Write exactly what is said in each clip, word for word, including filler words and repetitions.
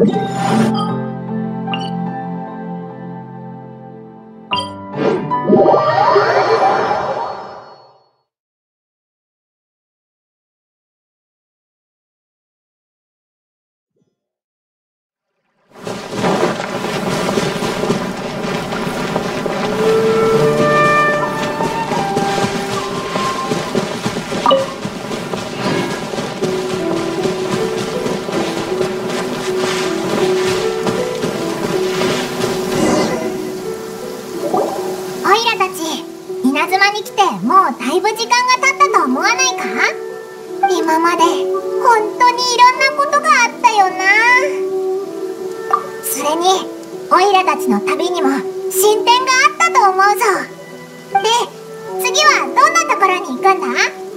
今まで本当にいろんなことがあったよな。それにオイラたちの旅にも進展があったと思うぞ。で、次はどんなところに行くんだ？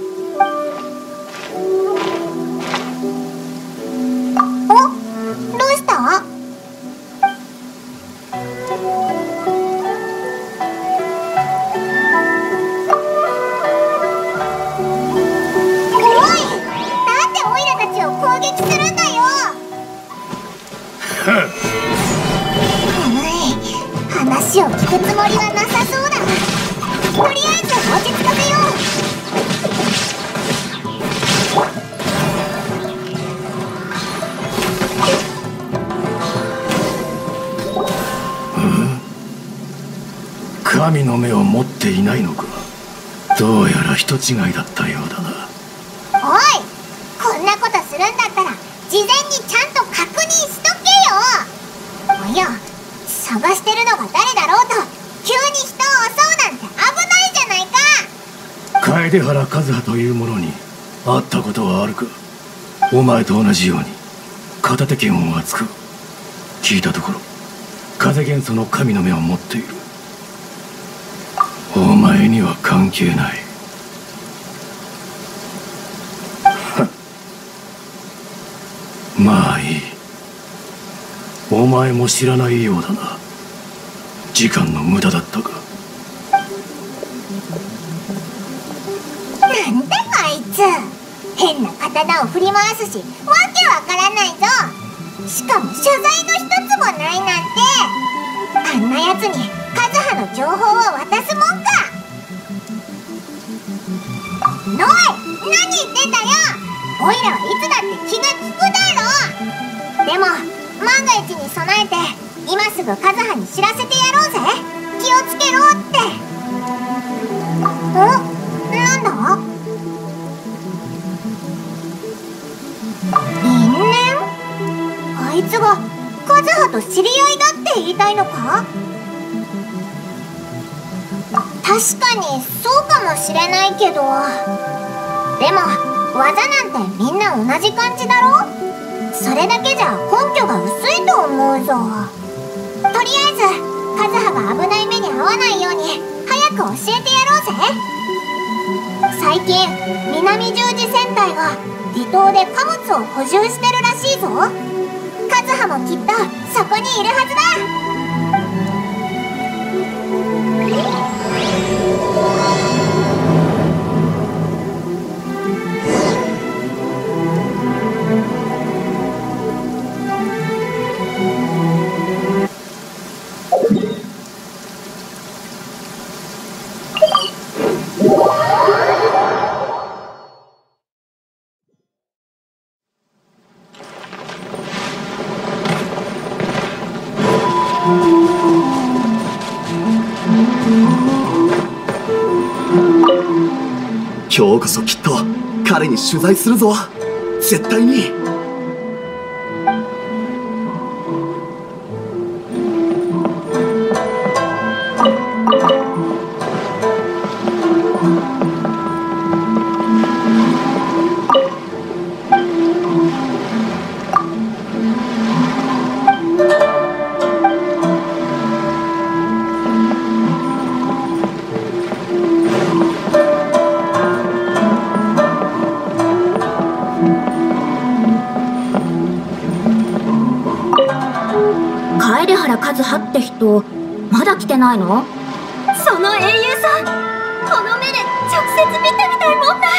お、どうした？話を聞くつもりはなさそうだ。とりあえず落ち着かせよう。うん？神の目を持っていないのか。どうやら人違いだったようだな。 おい、こんなことするんだったら事前にちゃんと確認しとけよ。おや、探してるのが誰だろうと急に人を襲うなんて危ないじゃないか。 楓原和葉という者に会ったことはあるか。お前と同じように片手剣を扱う。聞いたところ風元素の神の目を持っている。お前には関係ない。まあいい。お前も知らないようだな。時間の無駄だったか。 なんだこいつ、変な刀を振り回すしわけわからないぞ。しかも謝罪の一つもないなんて。あんなやつに和葉の情報を渡すもんか。おい、何言ってんだよ。おいらはいつだって気が利くだろ。でも万が一に備えて今すぐ和葉に知らせてやろうぜ。気をつけろって。ん？なんだ？因縁？あいつが和葉と知り合いだって言いたいのか？確かにそうかもしれないけど、でも技なんてみんな同じ感じだろ。それだけじゃ根拠が薄いと思うぞ。とりあえず和葉が危ない目に遭わないように早く教えてやろうぜ。最近南十字戦隊が離島で貨物を補充してるらしいぞ。和葉もきっとそこにいるはずだ。 今日こそきっと彼に取材するぞ。絶対に。 楓原和葉って人まだ来てないの？その英雄さん、この目で直接見てみたいもんだ。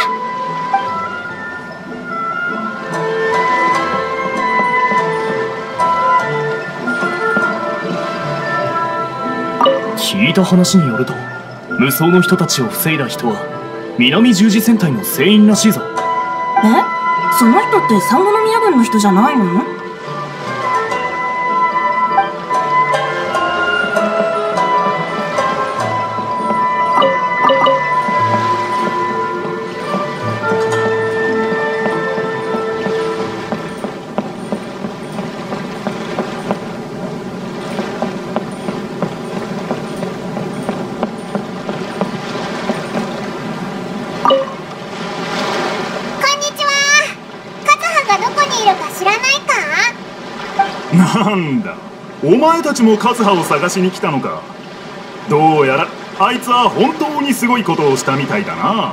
聞いた話によると、無双の人たちを防いだ人は南十字戦隊の船員らしいぞ。 え、その人って三国宮軍の人じゃないの？ なんだ、お前たちもカズハを探しに来たのか。どうやらあいつは本当にすごいことをしたみたいだな。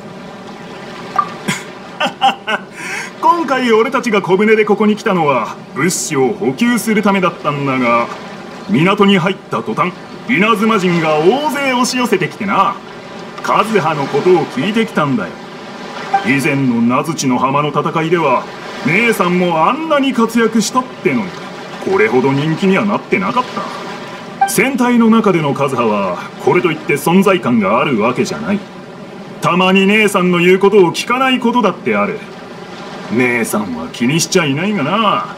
今回俺たちが小舟でここに来たのは物資を補給するためだったんだが、港に入った途端稲妻人が大勢押し寄せてきてな。カズハのことを聞いてきたんだよ。以前の名槌の浜の戦いでは姉さんもあんなに活躍したってのに、これほど人気にはなってなかった。戦隊の中でのカズハはこれといって存在感があるわけじゃない。たまに姉さんの言うことを聞かないことだってある。姉さんは気にしちゃいないがな。は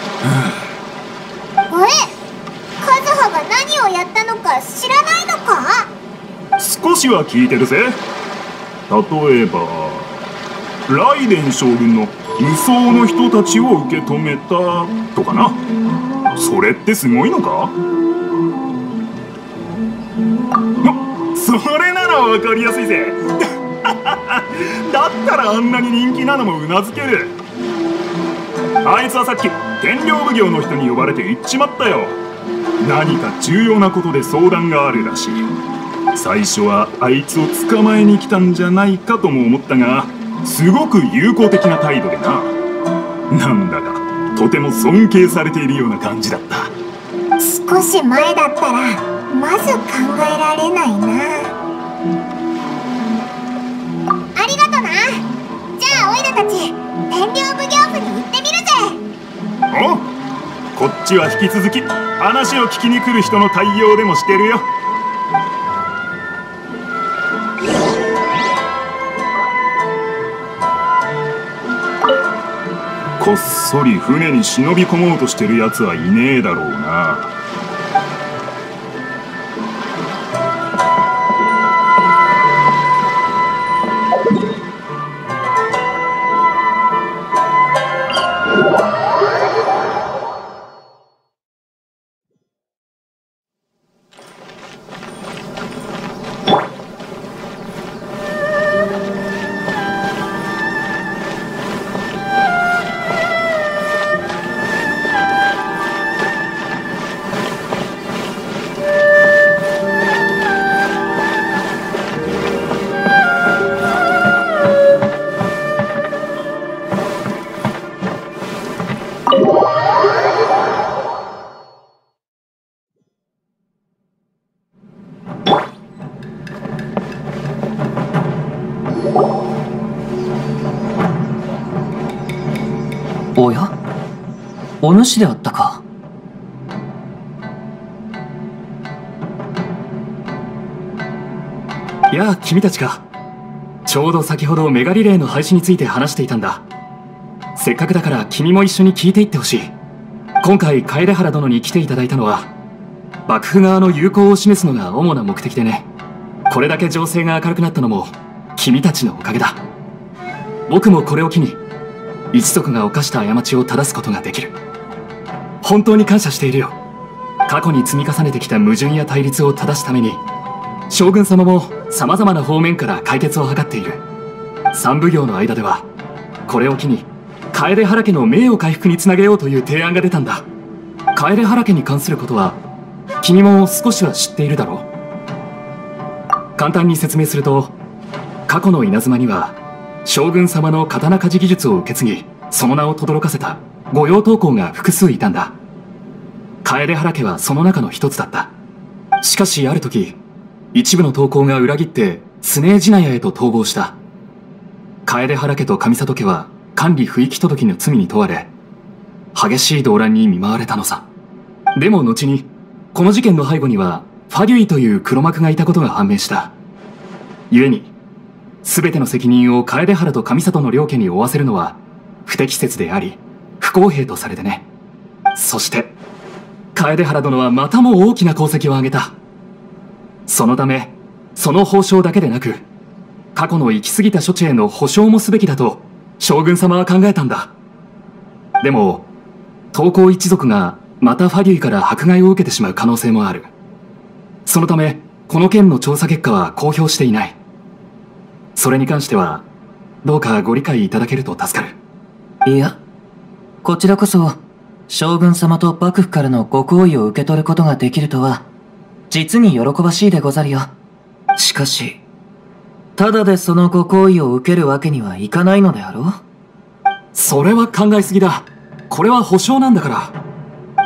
あ、え、カズハが何をやったのか知らないのか？ 少しは聞いてるぜ。例えばライデン将軍の無双の人たちを受け止めたとかな。それってすごいのか？それなら分かりやすいぜ。だったらあんなに人気なのもうなずける。あいつはさっき天領奉行の人に呼ばれて行っちまったよ。何か重要なことで相談があるらしい。最初はあいつを捕まえに来たんじゃないかとも思ったが、すごく友好的な態度でな。なんだかとても尊敬されているような感じだった。 少し前だったらまず考えられないな。ありがとな。じゃあオイラたち天領奉行府に行ってみるぜ。 お、こっちは引き続き話を聞きに来る人の対応でもしてるよ。こっそり船に忍び込もうとしてるやつはいねえだろうな。 おや、お主であったか。やあ、君たちか。ちょうど先ほどメガリレーの廃止について話していたんだ。せっかくだから君も一緒に聞いていってほしい。今回楓原殿に来ていただいたのは幕府側の友好を示すのが主な目的でね。これだけ情勢が明るくなったのも君たちのおかげだ。僕もこれを機に一族が犯した過ちを正すことができる。本当に感謝しているよ。過去に積み重ねてきた矛盾や対立を正すために将軍様も様々な方面から解決を図っている。三奉行の間ではこれを機に楓原家の名誉回復につなげようという提案が出たんだ。楓原家に関することは君も少しは知っているだろう。簡単に説明すると、過去の稲妻には将軍様の刀鍛冶技術を受け継ぎその名を轟かせた御用刀工が複数いたんだ。楓原家はその中の一つだった。しかしある時、一部の刀工が裏切ってスネージナヤへと逃亡した。楓原家と上里家は管理不行き届きの罪に問われ、激しい動乱に見舞われたのさ。でも後にこの事件の背後にはファデュイという黒幕がいたことが判明した。故に全ての責任を楓原と上里の両家に負わせるのは不適切であり不公平とされてね。そして楓原殿はまたも大きな功績を挙げた。そのためその報奨だけでなく過去の行き過ぎた処置への保証もすべきだと将軍様は考えたんだ。でも東光一族がまたファデュイから迫害を受けてしまう可能性もある。そのためこの件の調査結果は公表していない。それに関してはどうかご理解いただけると助かる。 いや、こちらこそ将軍様と幕府からのご好意を受け取ることができるとは実に喜ばしいでござるよ。しかしただでそのご好意を受けるわけにはいかないのであろう。 それは考えすぎだ。これは保証なんだから。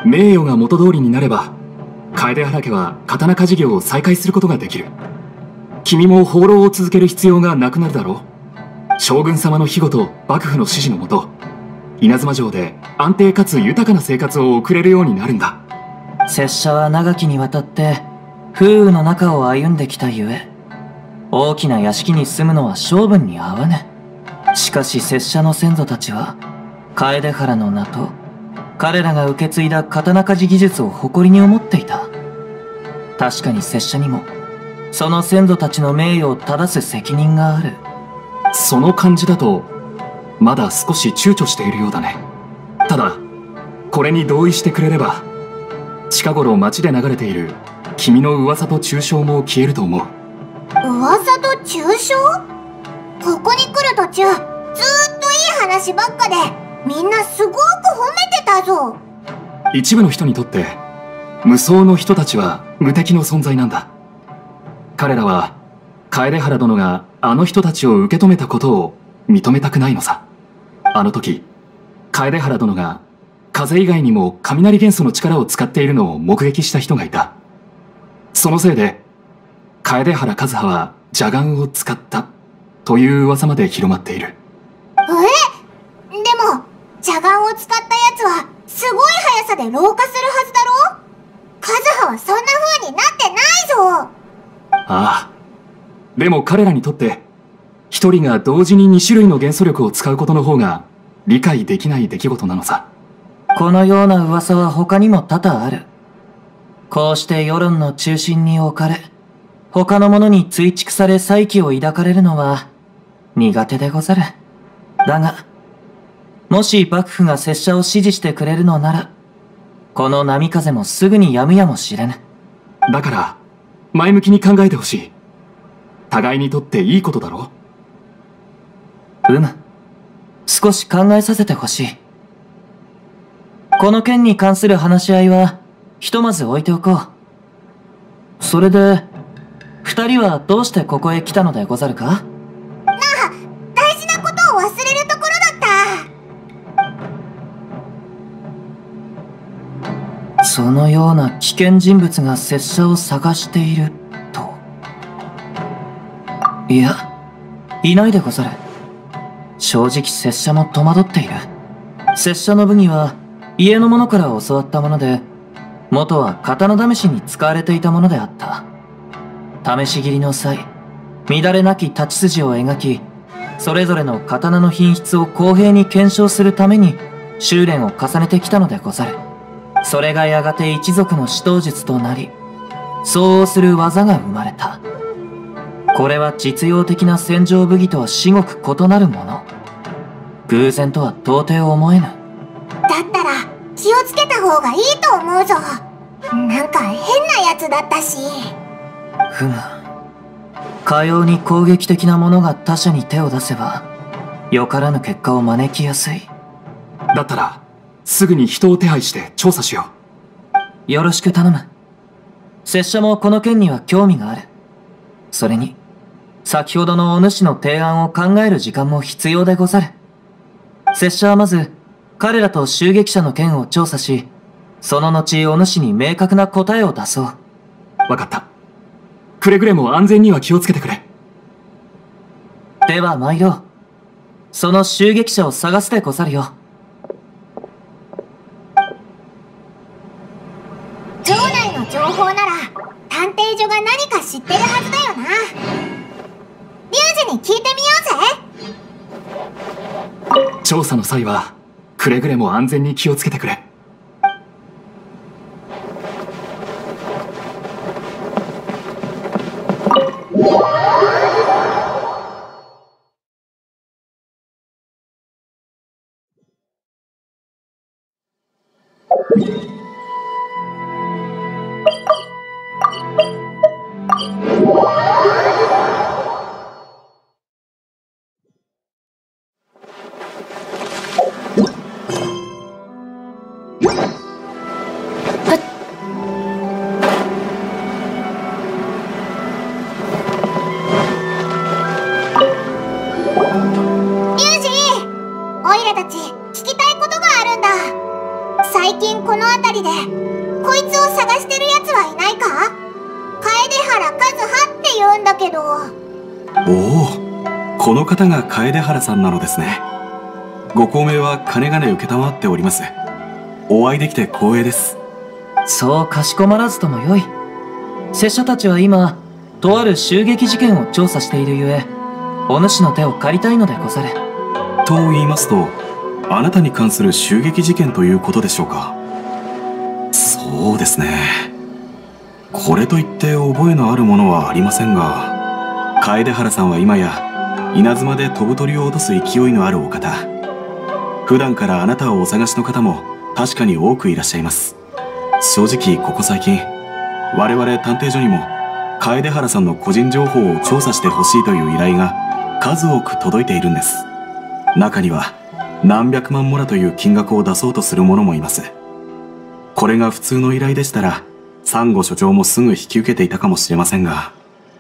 名誉が元通りになれば楓原家は刀鍛冶業を再開することができる。君も放浪を続ける必要がなくなるだろう。将軍様の庇護と幕府の指示のもと稲妻城で安定かつ豊かな生活を送れるようになるんだ。 拙者は長きにわたって風雨の中を歩んできたゆえ大きな屋敷に住むのは性分に合わぬ。しかし拙者の先祖たちは楓原の名と彼らが受け継いだ刀鍛冶技術を誇りに思っていた。確かに拙者にもその先祖たちの名誉を正す責任がある。 その感じだとまだ少し躊躇しているようだね。ただこれに同意してくれれば近頃街で流れている君の噂と中傷も消えると思う。 噂と中傷？ここに来る途中ずーっといい話ばっかでみんなすごく褒めてたぞ。 一部の人にとって無双の人たちは無敵の存在なんだ。彼らは楓原殿があの人たちを受け止めたことを認めたくないのさ。あの時楓原殿が風以外にも雷元素の力を使っているのを目撃した人がいた。そのせいで楓原和葉は邪眼を使ったという噂まで広まっている。 え？でも邪眼を使ったやつはすごい速さで老化するはずだろ？和葉はそんな風になってないぞ。 ああ、でも彼らにとって一人が同時に二種類の元素力を使うことの方が理解できない出来事なのさ。 このような噂は他にも多々ある。こうして世論の中心に置かれ他の者に追逐され再起を抱かれるのは苦手でござる。だがもし幕府が拙者を支持してくれるのならこの波風もすぐに止むやもしれぬ。 だから前向きに考えてほしい。互いにとっていいことだろう。うむ。少し考えさせてほしい。この件に関する話し合いはひとまず置いておこう。それで二人はどうしてここへ来たのでござるか？ なあ、大事なことを忘れるところだった。 そのような危険人物が拙者を探していると。いや、いないでござる。正直拙者も戸惑っている。拙者の武技は家の者から教わったもので元は刀試しに使われていたものであった。試し切りの際乱れなき太刀筋を描きそれぞれの刀の品質を公平に検証するために修練を重ねてきたのでござる。それがやがて一族の指導術となり相応する技が生まれた。これは実用的な戦場武技とは至極異なるもの。偶然とは到底思えぬ。 だったら気をつけた方がいいと思うぞ。なんか変なやつだったし。 ふむ。かように攻撃的な者が他者に手を出せばよからぬ結果を招きやすい。 だったらすぐに人を手配して調査しよう。よろしく頼む。拙者もこの件には興味がある。それに先ほどのお主の提案を考える時間も必要でござる。拙者はまず彼らと襲撃者の件を調査しその後お主に明確な答えを出そう。 わかった。くれぐれも安全には気をつけてくれ。 では参ろう。その襲撃者を探すでござるよ。 城内の情報なら探偵に聞いてみようぜ。 調査の際はくれぐれも安全に気をつけてくれ。 この方が楓原さんなのですね。ご高名はかねがね承っております。お会いできて光栄です。 そうかしこまらずともよい。拙者たちは今とある襲撃事件を調査しているゆえ、お主の手を借りたいのでござる。 と言いますと、あなたに関する襲撃事件ということでしょうか。そうですね。これといって覚えのあるものはありませんが、楓原さんは今や稲妻で飛ぶ鳥を落とす勢いのあるお方。普段からあなたをお探しの方も確かに多くいらっしゃいます。正直ここ最近、我々探偵所にも楓原さんの個人情報を調査してほしいという依頼が数多く届いているんです。中には何百万モラという金額を出そうとする者もいます。これが普通の依頼でしたらサンゴ所長もすぐ引き受けていたかもしれませんが。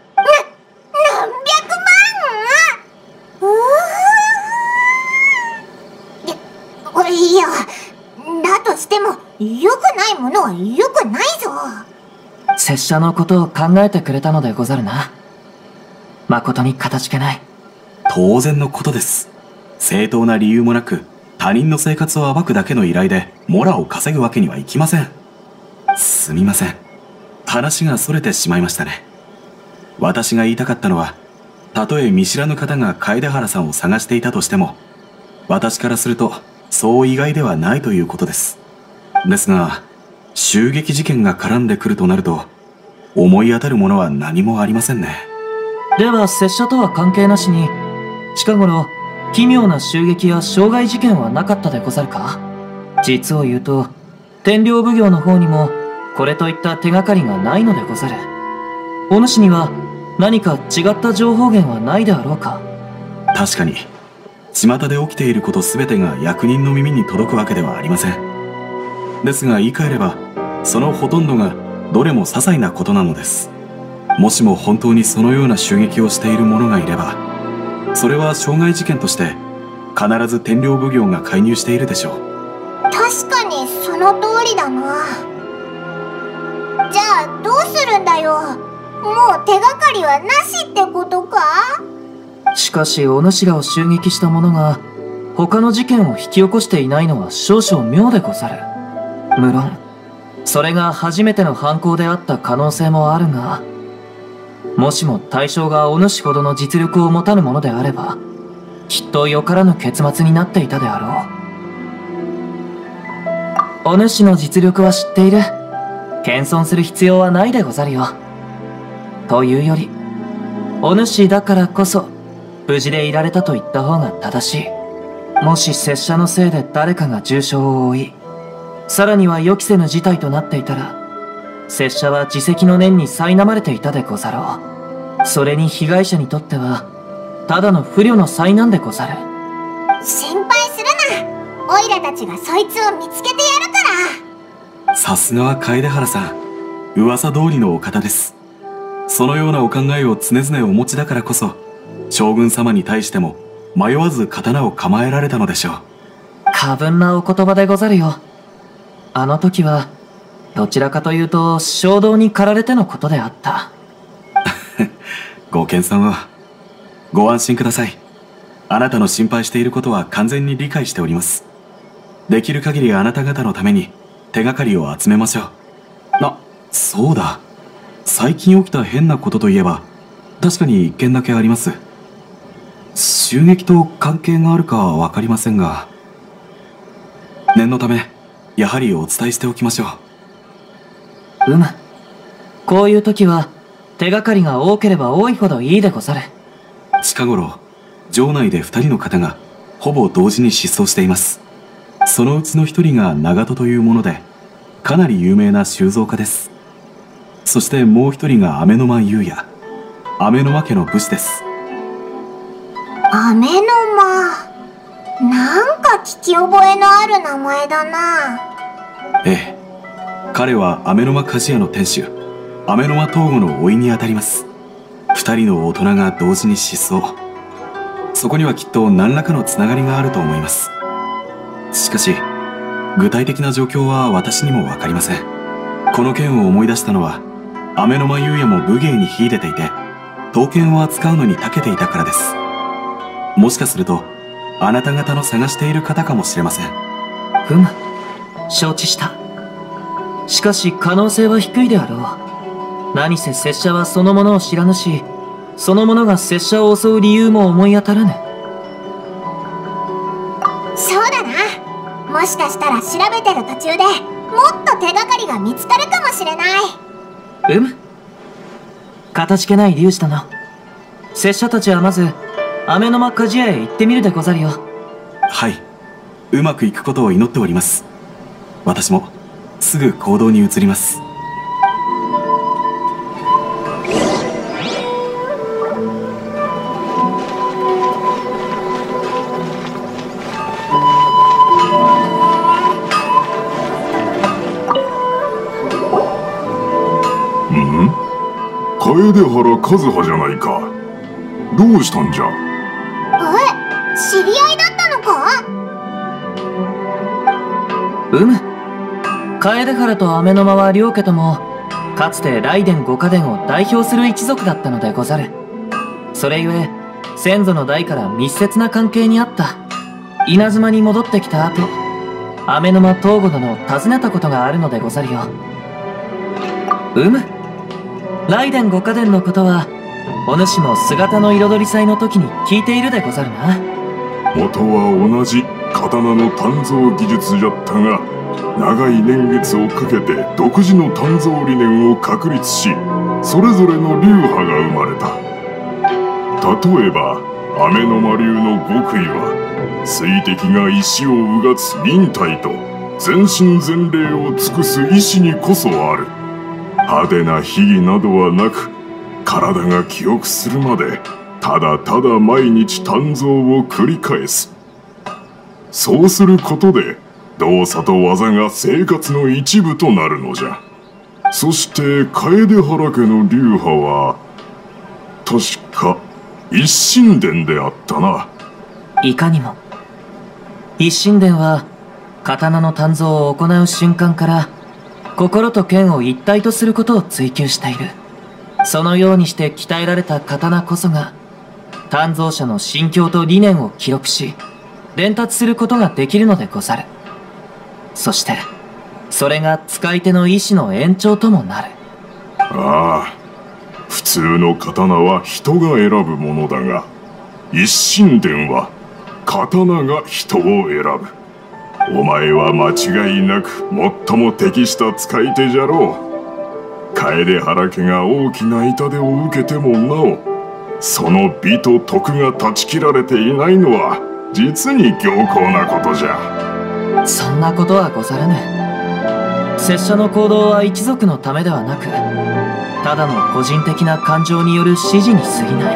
いや、だとしても良くないものは良くないぞ。 拙者のことを考えてくれたのでござるな。誠にかたじけない。 当然のことです。正当な理由もなく他人の生活を暴くだけの依頼でモラを稼ぐわけにはいきません。すみません、話がそれてしまいましたね。私が言いたかったのは、たとえ見知らぬ方が楓原さんを探していたとしても、私からするとそう意外ではないということです。ですが、襲撃事件が絡んでくるとなると、思い当たるものは何もありませんね。 では拙者とは関係なしに、近頃奇妙な襲撃や傷害事件はなかったでござるか？実を言うと、天領奉行の方にもこれといった手がかりがないのでござる。お主には何か違った情報源はないであろうか？ 確かに巷で起きていること全てが役人の耳に届くわけではありません。ですが言い換えれば、そのほとんどがどれも些細なことなのです。もしも本当にそのような襲撃をしている者がいれば、それは傷害事件として必ず天領奉行が介入しているでしょう。 確かにその通りだな。じゃあどうするんだよ。もう手がかりはなしってことか？ しかしお主らを襲撃した者が他の事件を引き起こしていないのは少々妙でござる。無論それが初めての犯行であった可能性もあるが、もしも対象がお主ほどの実力を持たぬものであれば、きっとよからぬ結末になっていたであろう。お主の実力は知っている。謙遜する必要はないでござるよ。というより、お主だからこそ無事でいられたと言った方が正しい。もし拙者のせいで誰かが重傷を負い、さらには予期せぬ事態となっていたら、拙者は自責の念に苛まれていたでござろう。それに被害者にとってはただの不慮の災難でござる。 心配するな。オイラたちがそいつを見つけてやるから。 さすがは楓原さん、噂通りのお方です。そのようなお考えを常々お持ちだからこそ、将軍様に対しても迷わず刀を構えられたのでしょう。 過分なお言葉でござるよ。あの時はどちらかというと衝動に駆られてのことであった。 ご謙遜を。ご安心ください。あなたの心配していることは完全に理解しております。できる限りあなた方のために手がかりを集めましょう。あ、そうだ。最近起きた変なことといえば、確かに一件だけあります。 襲撃と関係があるかは分かりませんが、念のためやはりお伝えしておきましょう。うむ。こういう時は手がかりが多ければ多いほどいいでござる。 近頃城内で二人の方がほぼ同時に失踪しています。そのうちの一人が長門というもので、かなり有名な収蔵家です。そしてもう一人が雨の間裕也、雨の間家の武士です。 雨の間、なんか聞き覚えのある名前だな。 ええ、彼は雨の間鍛冶屋の店主、雨の間東吾の甥にあたります。二人の大人が同時に失踪。そこにはきっと何らかのつながりがあると思います。しかし具体的な状況は私にも分かりません。この件を思い出したのは、雨の間裕也も武芸に秀でていて刀剣を扱うのに長けていたからです。もしかするとあなた方の探している方かもしれません。 ふむ、承知した。しかし可能性は低いであろう。何せ拙者はそのものを知らぬし、そのものが拙者を襲う理由も思い当たらぬ。 そうだな。もしかしたら調べてる途中でもっと手がかりが見つかるかもしれない。 うむ。かたじけない龍二殿、拙者たちはまず雨の間鍛冶屋へ行ってみるでござるよ。 はい、うまくいくことを祈っております。私もすぐ行動に移ります。 楓原和葉じゃないか。どうしたんじゃ。 え、知り合いだったのか。 うむ。楓原と雨の間は両家ともかつて雷電五家伝を代表する一族だったのでござる。それゆえ先祖の代から密接な関係にあった。稲妻に戻ってきた後、雨の間東吾殿を訪ねたことがあるのでござるよ。うむ。雷電五家伝のことはお主も姿の彩り祭の時に聞いているでござるな。 元は同じ刀の鍛造技術じゃったが、長い年月をかけて独自の鍛造理念を確立し、それぞれの流派が生まれた。例えば雨の間流の極意は、水滴が石をうがつ忍耐と全身全霊を尽くす意志にこそある。派手な秘技などはなく、体が記憶するまでただただ毎日鍛造を繰り返す。そうすることで動作と技が生活の一部となるのじゃ。そして楓原家の流派は確か一神殿であったな。 いかにも。一神殿は刀の鍛造を行う瞬間から心と剣を一体とすることを追求している。そのようにして鍛えられた刀こそが鍛造者の心境と理念を記録し伝達することができるのでござる。そしてそれが使い手の意志の延長ともなる。 ああ、普通の刀は人が選ぶものだが、一神殿は刀が人を選ぶ。お前は間違いなく最も適した使い手じゃろう。楓原家が大きな痛手を受けてもなお、その美と徳が断ち切られていないのは実に強硬なことじゃ。 そんなことはござらぬ。拙者の行動は一族のためではなく、ただの個人的な感情による指示に過ぎない。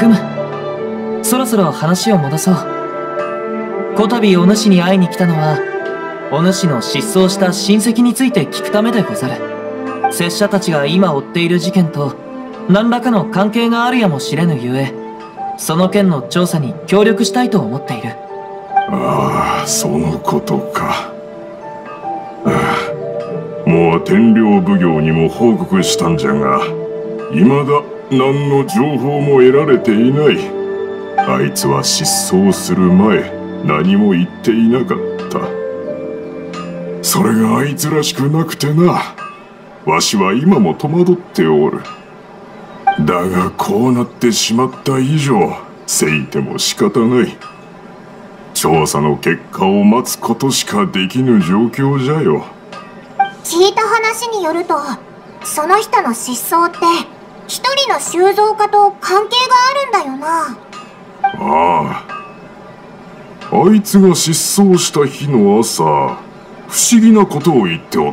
ふむ、そろそろ話を戻そう。こたびお主に会いに来たのは、お主の失踪した親戚について聞くためでござる。拙者たちが今追っている事件と何らかの関係があるやもしれぬゆえ、その件の調査に協力したいと思っている。 ああ、そのことか。ああ、もう天領奉行にも報告したんじゃが、未だ何の情報も得られていない。あいつは失踪する前、何も言っていなかった。それがあいつらしくなくてな。わしは今も戸惑っておる。だがこうなってしまった以上、 せいても仕方ない。調査の結果を待つことしかできぬ状況じゃよ。 聞いた話によると、その人の失踪って一人の修造家と関係があるんだよな。 ああ、あいつが失踪した日の朝、不思議なことを言っておった。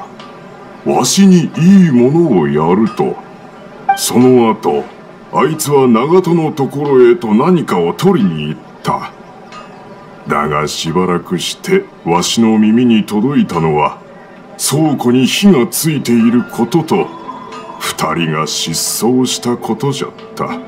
わしにいいものをやると。その後、あいつは長門のところへと何かを取りに行った。だがしばらくしてわしの耳に届いたのは、倉庫に火がついていることと、二人が失踪したことじゃった。あ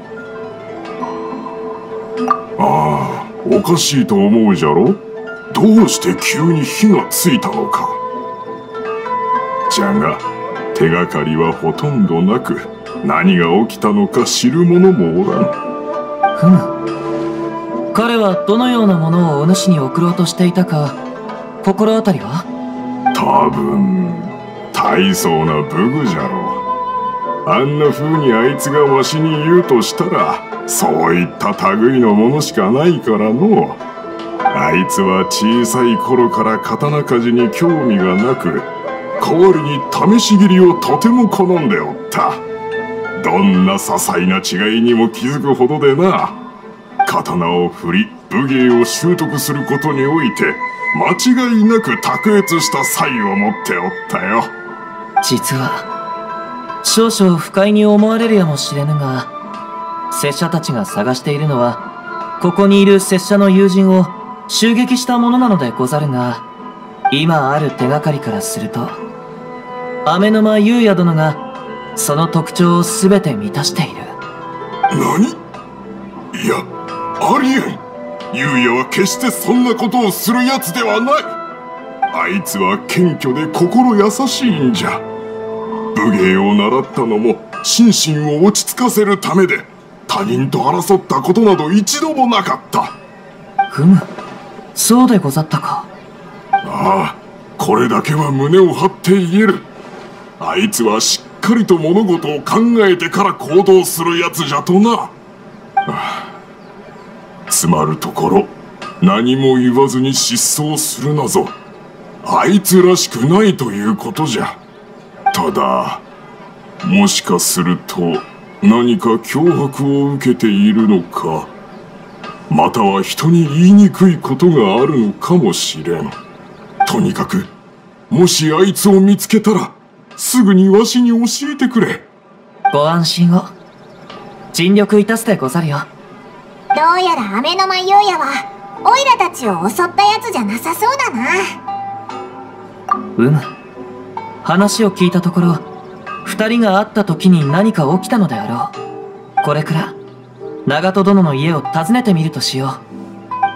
あ、おかしいと思うじゃろ。どうして急に火がついたのか。じゃが手がかりはほとんどなく、何が起きたのか知る者もおらん。 ふむ。彼はどのようなものをお主に送ろうとしていたか心当たりは？ 多分大層な武具じゃろう。あんな風にあいつがわしに言うとしたら、そういった類のものしかないからの。あいつは小さい頃から刀鍛冶に興味がなく、代わりに試し斬りをとても好んでおった。どんな些細な違いにも気づくほどでな。刀を振り武芸を習得することにおいて間違いなく卓越した才を持っておったよ。 実は少々不快に思われるやもしれぬが、拙者たちが探しているのはここにいる拙者の友人を襲撃したものなのでござるが、今ある手がかりからすると雨沼裕也殿がその特徴を全て満たしている。 何？いや、ありえん。裕也は決してそんなことをするやつではない。あいつは謙虚で心優しいんじゃ。武芸を習ったのも心身を落ち着かせるためで、他人と争ったことなど一度もなかった。 ふむ、そうでござったか。 ああ、これだけは胸を張って言える。あいつはしっかりと物事を考えてから行動するやつじゃとな。はあ、つまるところ、何も言わずに失踪するなぞ。あいつらしくないということじゃ。ただ、もしかすると何か脅迫を受けているのか、または人に言いにくいことがあるのかもしれん。とにかく、もしあいつを見つけたらすぐにわしに教えてくれ。 ご安心を。尽力いたすでござるよ。 どうやら雨の間裕也はオイラたちを襲ったやつじゃなさそうだな。 うむ。話を聞いたところ、二人が会った時に何か起きたのであろう。これから長門殿の家を訪ねてみるとしよう。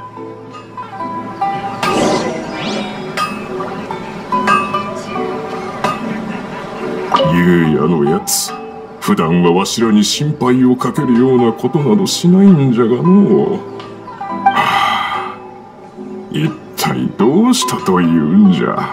裕也のやつ、普段はわしらに心配をかけるようなことなどしないんじゃがのう。はあ、一体どうしたというんじゃ。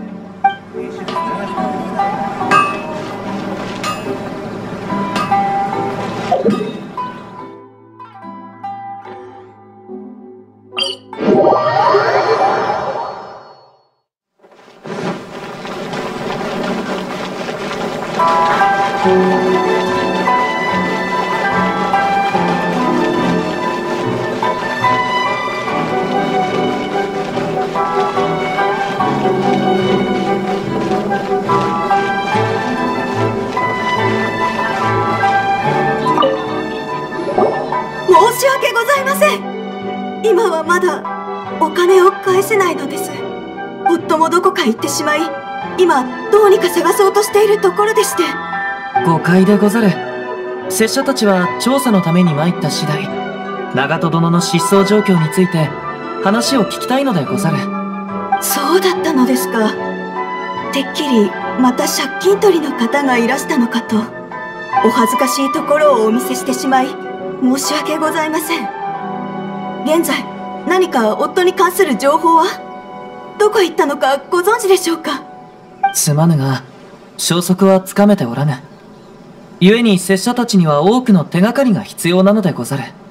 今はまだお金を返せないのです。夫もどこか行ってしまい、今どうにか探そうとしているところでして。 誤解でござる。拙者たちは調査のために参った次第、長門殿の失踪状況について話を聞きたいのでござる。 そうだったのですか。てっきりまた借金取りの方がいらしたのかと。お恥ずかしいところをお見せしてしまい申し訳ございません。現在何か夫に関する情報は？どこ行ったのかご存知でしょうか？ すまぬが消息はつかめておらぬ。故に拙者たちには多くの手がかりが必要なのでござる。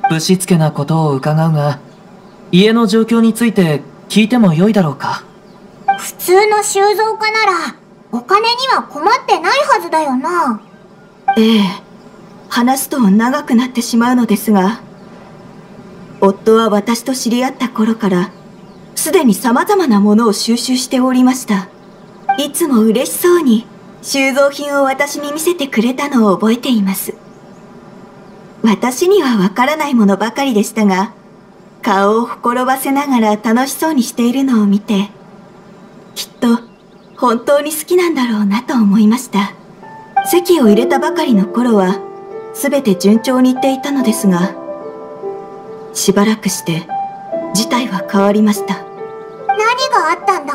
ぶしつけなことを伺うが、家の状況について聞いてもよいだろうか。 普通の収蔵家ならお金には困ってないはずだよな。 ええ、話すと長くなってしまうのですが、夫は私と知り合った頃からすでに様々なものを収集しておりました。いつも嬉しそうに収蔵品を私に見せてくれたのを覚えています。私にはわからないものばかりでしたが、顔をほころばせながら楽しそうにしているのを見て、きっと本当に好きなんだろうなと思いました。籍を入れたばかりの頃は全て順調にいっていたのですが、しばらくして事態は変わりました。 何があったんだ？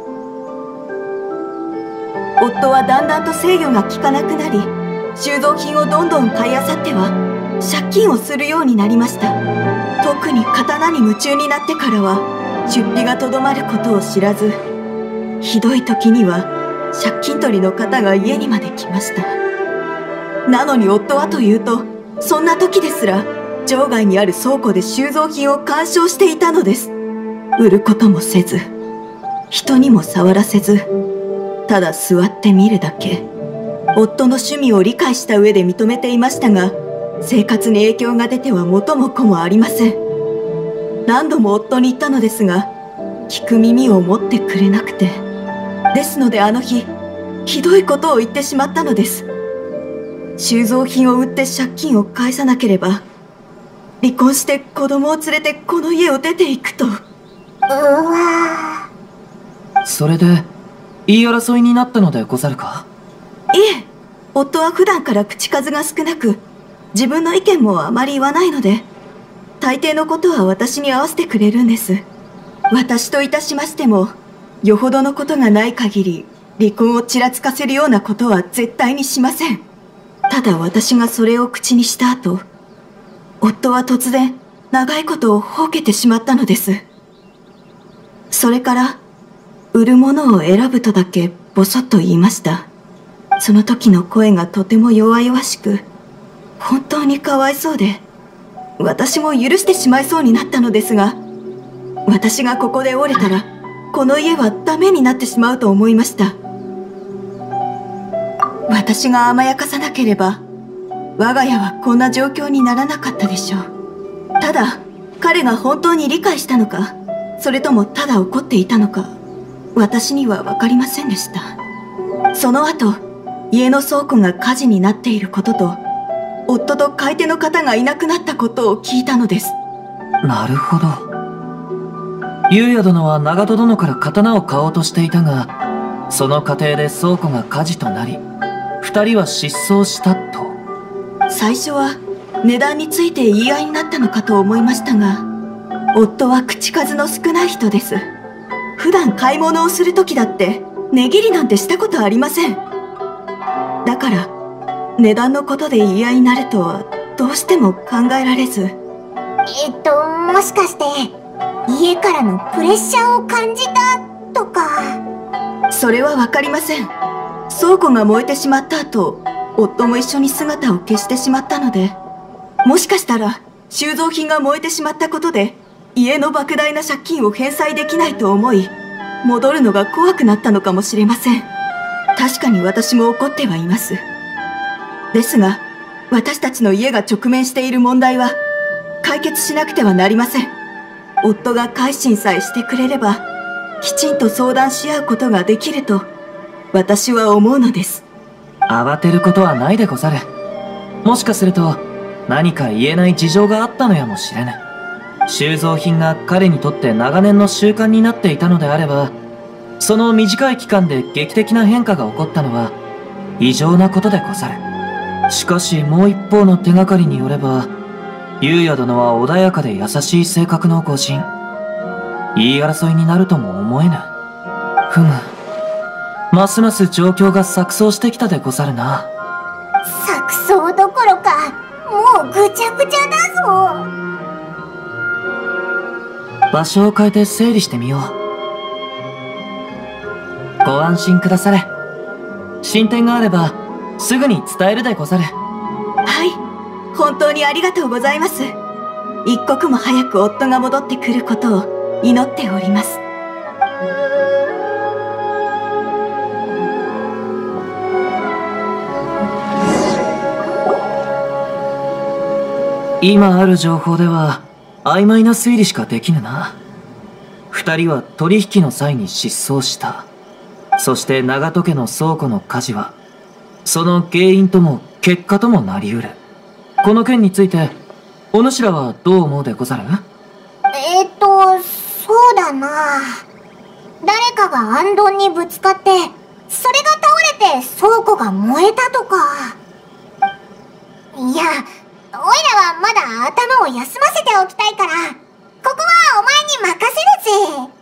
夫はだんだんと制御が効かなくなり、収蔵品をどんどん買い漁っては借金をするようになりました。特に刀に夢中になってからは出費がとどまることを知らず、ひどい時には借金取りの方が家にまで来ました。なのに夫はというと、そんな時ですら場外にある倉庫で収蔵品を鑑賞していたのです。売ることもせず、人にも触らせず、ただ座って見るだけ。夫の趣味を理解した上で認めていましたが、生活に影響が出ては元も子もありません。何度も夫に言ったのですが、聞く耳を持ってくれなくて。ですのであの日、ひどいことを言ってしまったのです。収蔵品を売って借金を返さなければ、離婚して子供を連れてこの家を出ていくと。うわぁ。それで、言い争いになったのでござるか？ いえ、夫は普段から口数が少なく、自分の意見もあまり言わないので、大抵のことは私に合わせてくれるんです。私といたしましても、よほどのことがない限り、離婚をちらつかせるようなことは絶対にしません。ただ私がそれを口にした後、夫は突然、長いことをほうけてしまったのです。それから、売るものを選ぶとだけぼそっと言いました。その時の声がとても弱々しく、本当にかわいそうで、私も許してしまいそうになったのですが、私がここで折れたら、この家はダメになってしまうと思いました。私が甘やかさなければ、我が家はこんな状況にならなかったでしょう。ただ、彼が本当に理解したのか、それともただ怒っていたのか、私には分かりませんでした。その後、家の倉庫が火事になっていることと、夫と買い手の方がいなくなったことを聞いたのです。 なるほど。優也殿は長門殿から刀を買おうとしていたが、その過程で倉庫が火事となり、二人は失踪したと。 最初は値段について言い合いになったのかと思いましたが、夫は口数の少ない人です。普段買い物をする時だって値切りなんてしたことありません。だから値段のことで言い合いになるとはどうしても考えられず。 えっともしかして家からのプレッシャーを感じたとか。 それはわかりません。倉庫が燃えてしまった後、夫も一緒に姿を消してしまったので、もしかしたら収蔵品が燃えてしまったことで家の莫大な借金を返済できないと思い、戻るのが怖くなったのかもしれません。確かに私も怒ってはいます。ですが、私たちの家が直面している問題は解決しなくてはなりません。夫が改心さえしてくれれば、きちんと相談し合うことができると私は思うのです。 慌てることはないでござる。もしかすると何か言えない事情があったのやもしれぬ。収蔵品が彼にとって長年の習慣になっていたのであれば、その短い期間で劇的な変化が起こったのは異常なことでござる。しかしもう一方の手がかりによれば、優也殿は穏やかで優しい性格の御人。言い争いになるとも思えぬ。ふむ、ますます状況が錯綜してきたでござるな。 錯綜どころかもうぐちゃぐちゃだぞ。 場所を変えて整理してみよう。ご安心くだされ。進展があればすぐに伝えるでござる。 はい、本当にありがとうございます。 一刻も早く夫が戻ってくることを祈っております。 今ある情報では曖昧な推理しかできぬな。二人は取引の際に失踪した。そして長門家の倉庫の火事はその原因とも結果ともなりうる。この件についてお主らはどう思うでござる？ えっとそうだな、誰かが暗丼にぶつかってそれが倒れて倉庫が燃えたとか。いや、オイラはまだ頭を休ませておきたいから、ここはお前に任せるぜ。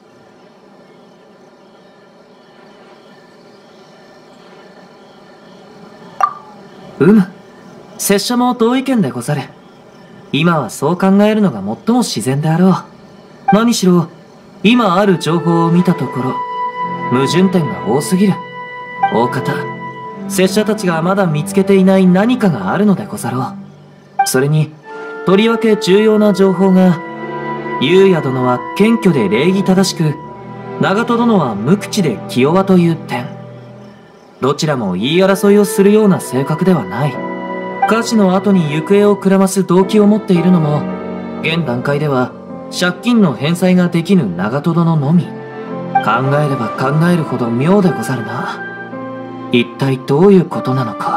うむ、拙者も同意見でござる。今はそう考えるのが最も自然であろう。何しろ今ある情報を見たところ矛盾点が多すぎる。大方拙者たちがまだ見つけていない何かがあるのでござろう。それにとりわけ重要な情報が、裕也殿は謙虚で礼儀正しく長門殿は無口で気弱という点。どちらも言い争いをするような性格ではない。火事の後に行方をくらます動機を持っているのも現段階では借金の返済ができぬ長門殿のみ。考えれば考えるほど妙でござるな。一体どういうことなのか。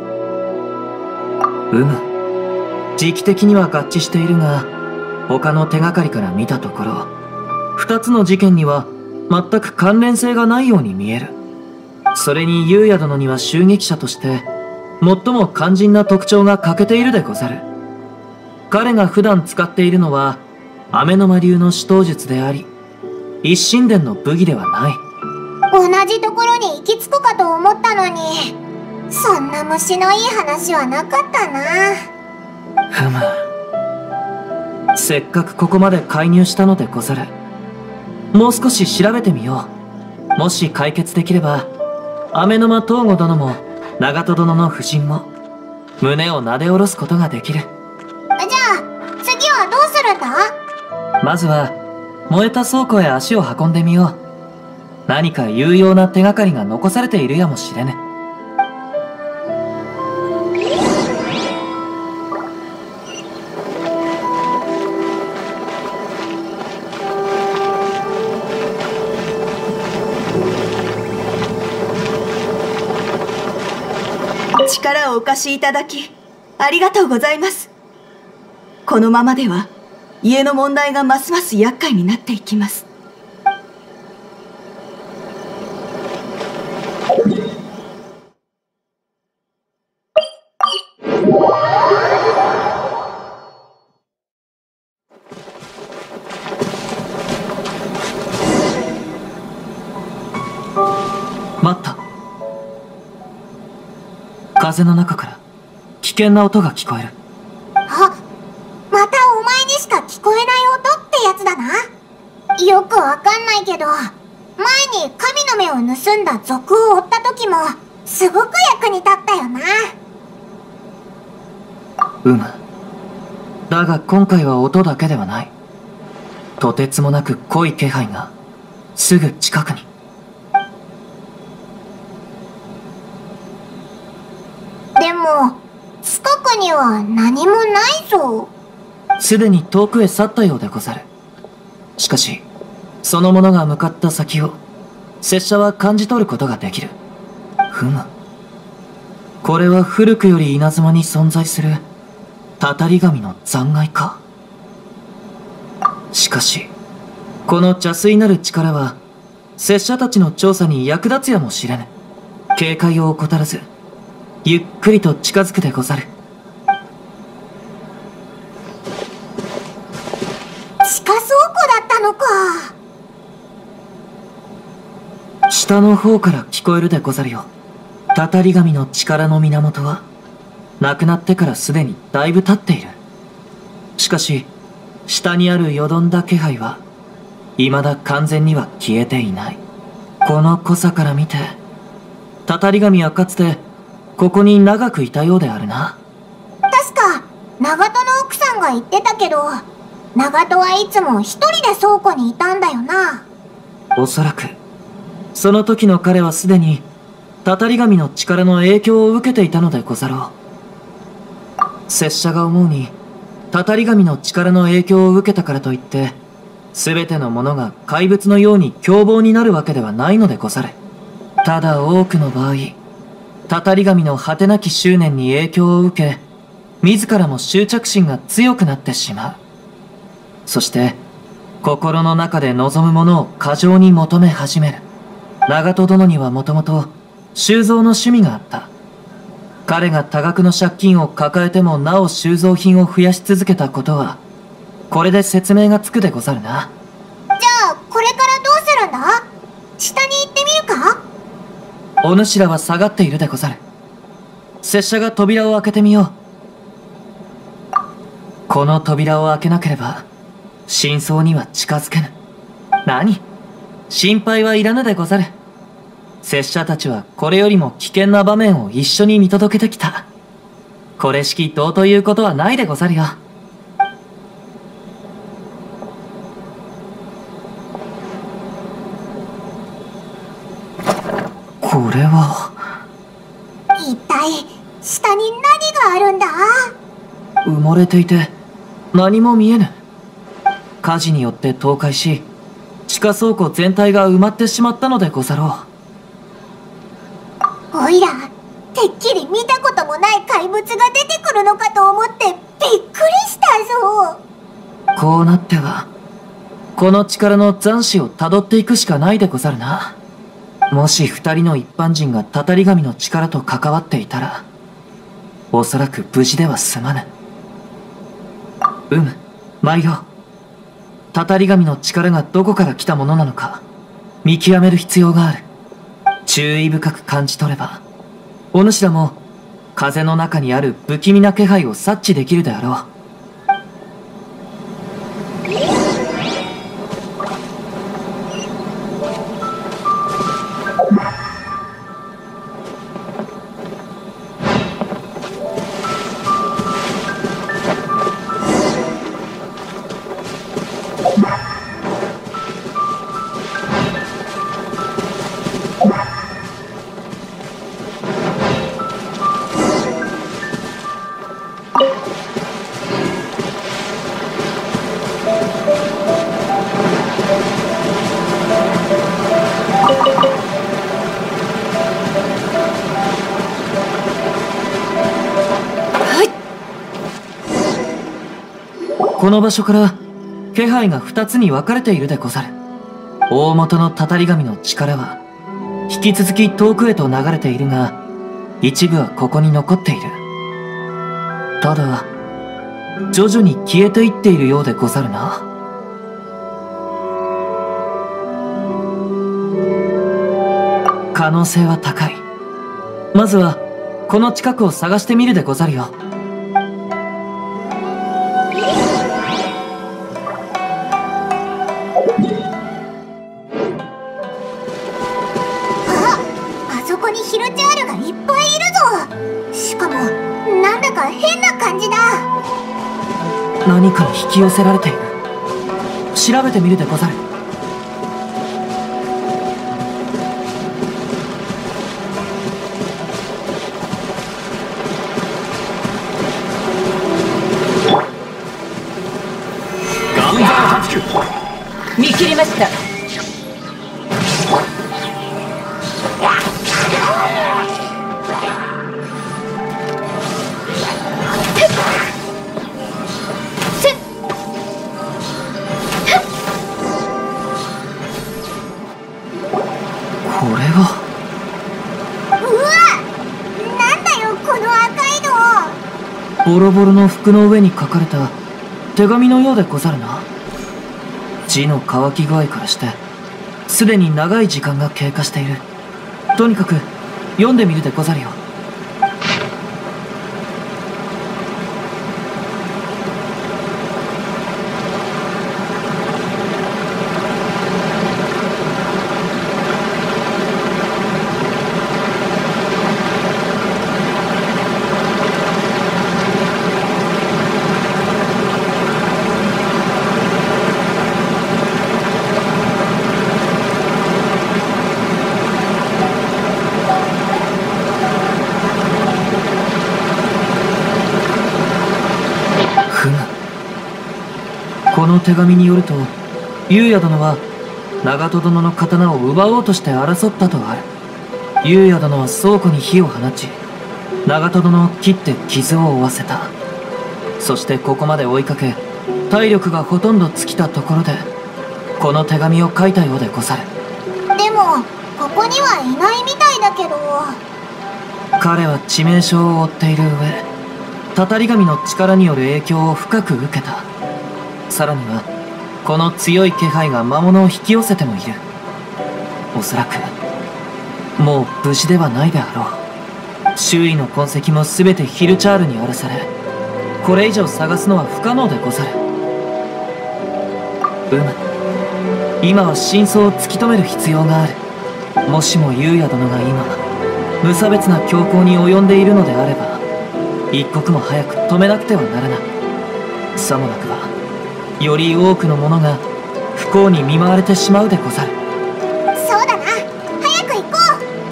うむ、時期的には合致しているが、他の手がかりから見たところ二つの事件には全く関連性がないように見える。それに裕也殿には襲撃者として最も肝心な特徴が欠けているでござる。彼が普段使っているのは雨の間流の手刀術であり、一神殿の武技ではない。 同じところに行き着くかと思ったのに、そんな虫のいい話はなかったな。 ふむ、せっかくここまで介入したのでござる。もう少し調べてみよう。もし解決できれば雨の間東郷殿も長門殿の夫人も胸をなで下ろすことができる。 じゃあ次はどうするんだ？ まずは燃えた倉庫へ足を運んでみよう。何か有用な手がかりが残されているやもしれぬ。 力をお貸しいただきありがとうございます。このままでは家の問題がますます厄介になっていきます。 待った。風の中から危険な音が聞こえる。 あ、またお前にしか聞こえない音ってやつだな。よくわかんないけど、前に神の目を盗んだ賊を追った時もすごく役に立ったよな。 うむ。だが今回は音だけではない。とてつもなく濃い気配がすぐ近くに。 でも近くには何もないぞ。 すでに遠くへ去ったようでござる。しかしその者が向かった先を拙者は感じ取ることができる。ふむ、これは古くより稲妻に存在するたたり神の残骸か。しかしこの邪推なる力は拙者たちの調査に役立つやもしれぬ。警戒を怠らずゆっくりと近づくでござる。 地下倉庫だったのか。 下の方から聞こえるでござるよ。たたり神の力の源は亡くなってからすでにだいぶ経っている。しかし下にあるよどんだ気配は未だ完全には消えていない。この濃さから見てたたり神はかつてここに長くいたようであるな。 確か長門の奥さんが言ってたけど、長門はいつも一人で倉庫にいたんだよな。 おそらくその時の彼はすでにたたり神の力の影響を受けていたのでござろう。拙者が思うに、たたり神の力の影響を受けたからといって全てのものが怪物のように凶暴になるわけではないのでござる。ただ多くの場合、たたり神の果てなき執念に影響を受け、自らも執着心が強くなってしまう。そして心の中で望むものを過剰に求め始める。長門殿にはもともと収蔵の趣味があった。彼が多額の借金を抱えてもなお収蔵品を増やし続けたことは、これで説明がつくでござるな。 じゃあこれからどうするんだ？下に行ってみるか？ お主らは下がっているでござる。拙者が扉を開けてみよう。この扉を開けなければ真相には近づけぬ。何？心配はいらぬでござる。拙者たちはこれよりも危険な場面を一緒に見届けてきた。これしきどうということはないでござるよ。これは一体下に何があるんだ？ 埋もれていて何も見えぬ。火事によって倒壊し、地下倉庫全体が埋まってしまったのでござろう。おいら、てっきり見たこともない怪物が出てくるのかと思ってびっくりしたぞ。 こうなってはこの力の残滓をたどっていくしかないでござるな。もし二人の一般人がたたり神の力と関わっていたら、おそらく無事では済まぬ。うむ、参ろう。たたり神の力がどこから来たものなのか見極める必要がある。注意深く感じ取れば、お主らも風の中にある不気味な気配を察知できるであろう。この場所から気配が二つに分かれているでござる。大元のたたり神の力は引き続き遠くへと流れているが、一部はここに残っている。ただ徐々に消えていっているようでござるな。可能性は高い。まずはこの近くを探してみるでござるよ。 ヒルチャールがいっぱいいるぞ。しかもなんだか変な感じだ。 何かに引き寄せられている。調べてみるでござる。 岩山八九、 見切りました。 これは。 うわ、なんだよこの赤いの。 ボロボロの服の上に書かれた手紙のようでござるな。字の乾き具合からしてすでに長い時間が経過している。とにかく読んでみるでござるよ。 この手紙によると、優也殿は長門殿の刀を奪おうとして争ったとある。優也殿は倉庫に火を放ち、長門殿を切って傷を負わせた。そしてここまで追いかけ、体力がほとんど尽きたところでこの手紙を書いたようでござる。 でもここにはいないみたいだけど。 彼は致命傷を負っている上、たたり神の力による影響を深く受けた。さらにはこの強い気配が魔物を引き寄せてもいる。おそらくもう無事ではないであろう。周囲の痕跡も全てヒルチャールに荒らされ、これ以上探すのは不可能でござる。うむ、今は真相を突き止める必要がある。もしも優也殿が今無差別な強行に及んでいるのであれば、一刻も早く止めなくてはならない。さもなくばより多くの者が不幸に見舞われてしまうでござる。 そうだな、早く行こ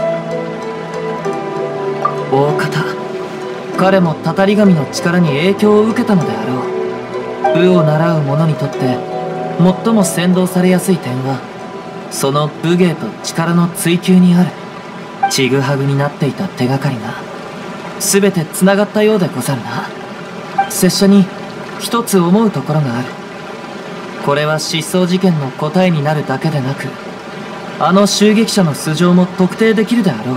う。大方彼もたたり神の力に影響を受けたのであろう。武を習う者にとって最も先導されやすい点は、その武芸と力の追求にある。ちぐはぐになっていた手がかりが全てつながったようでござるな。拙者に一つ思うところがある。これは失踪事件の答えになるだけでなく、あの襲撃者の素性も特定できるであろう。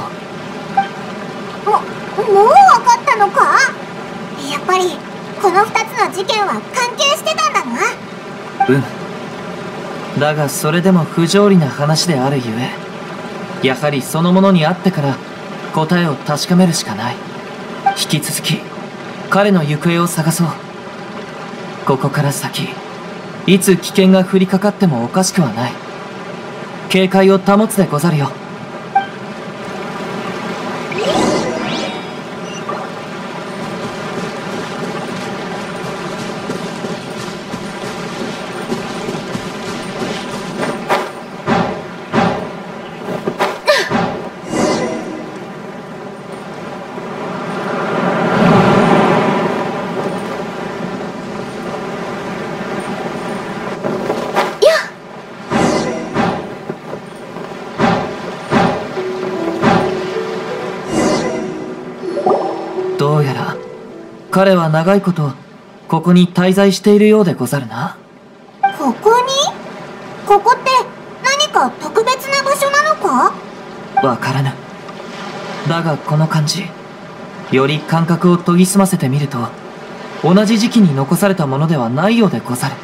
ももう分かったのか。やっぱりこのふたつの事件は関係してたんだな。 うん。だがそれでも不条理な話であるゆえ、やはりそのものに会ってから答えを確かめるしかない。引き続き彼の行方を探そう。ここから先、いつ危険が降りかかってもおかしくはない。警戒を保つでござるよ。どうやら彼は長いことここに滞在しているようでござるな。 ここに？ここって何か特別な場所なのか？ わからぬ。だがこの感じ、より感覚を研ぎ澄ませてみると、同じ時期に残されたものではないようでござる。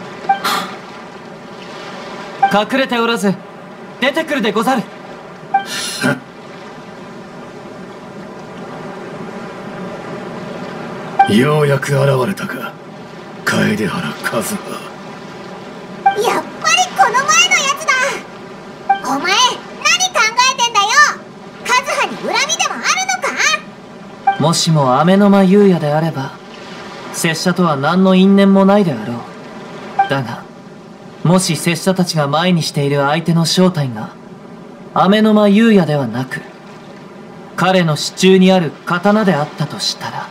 隠れておらず出てくるでござる。 ようやく現れたか、楓原和葉。 やっぱりこの前のやつだ。お前何考えてんだよ。和葉に恨みでもあるのか？ もしも雨の間優也であれば、拙者とは何の因縁もないであろう。だがもし拙者たちが前にしている相手の正体が雨の間優也ではなく、彼の手中にある刀であったとしたら。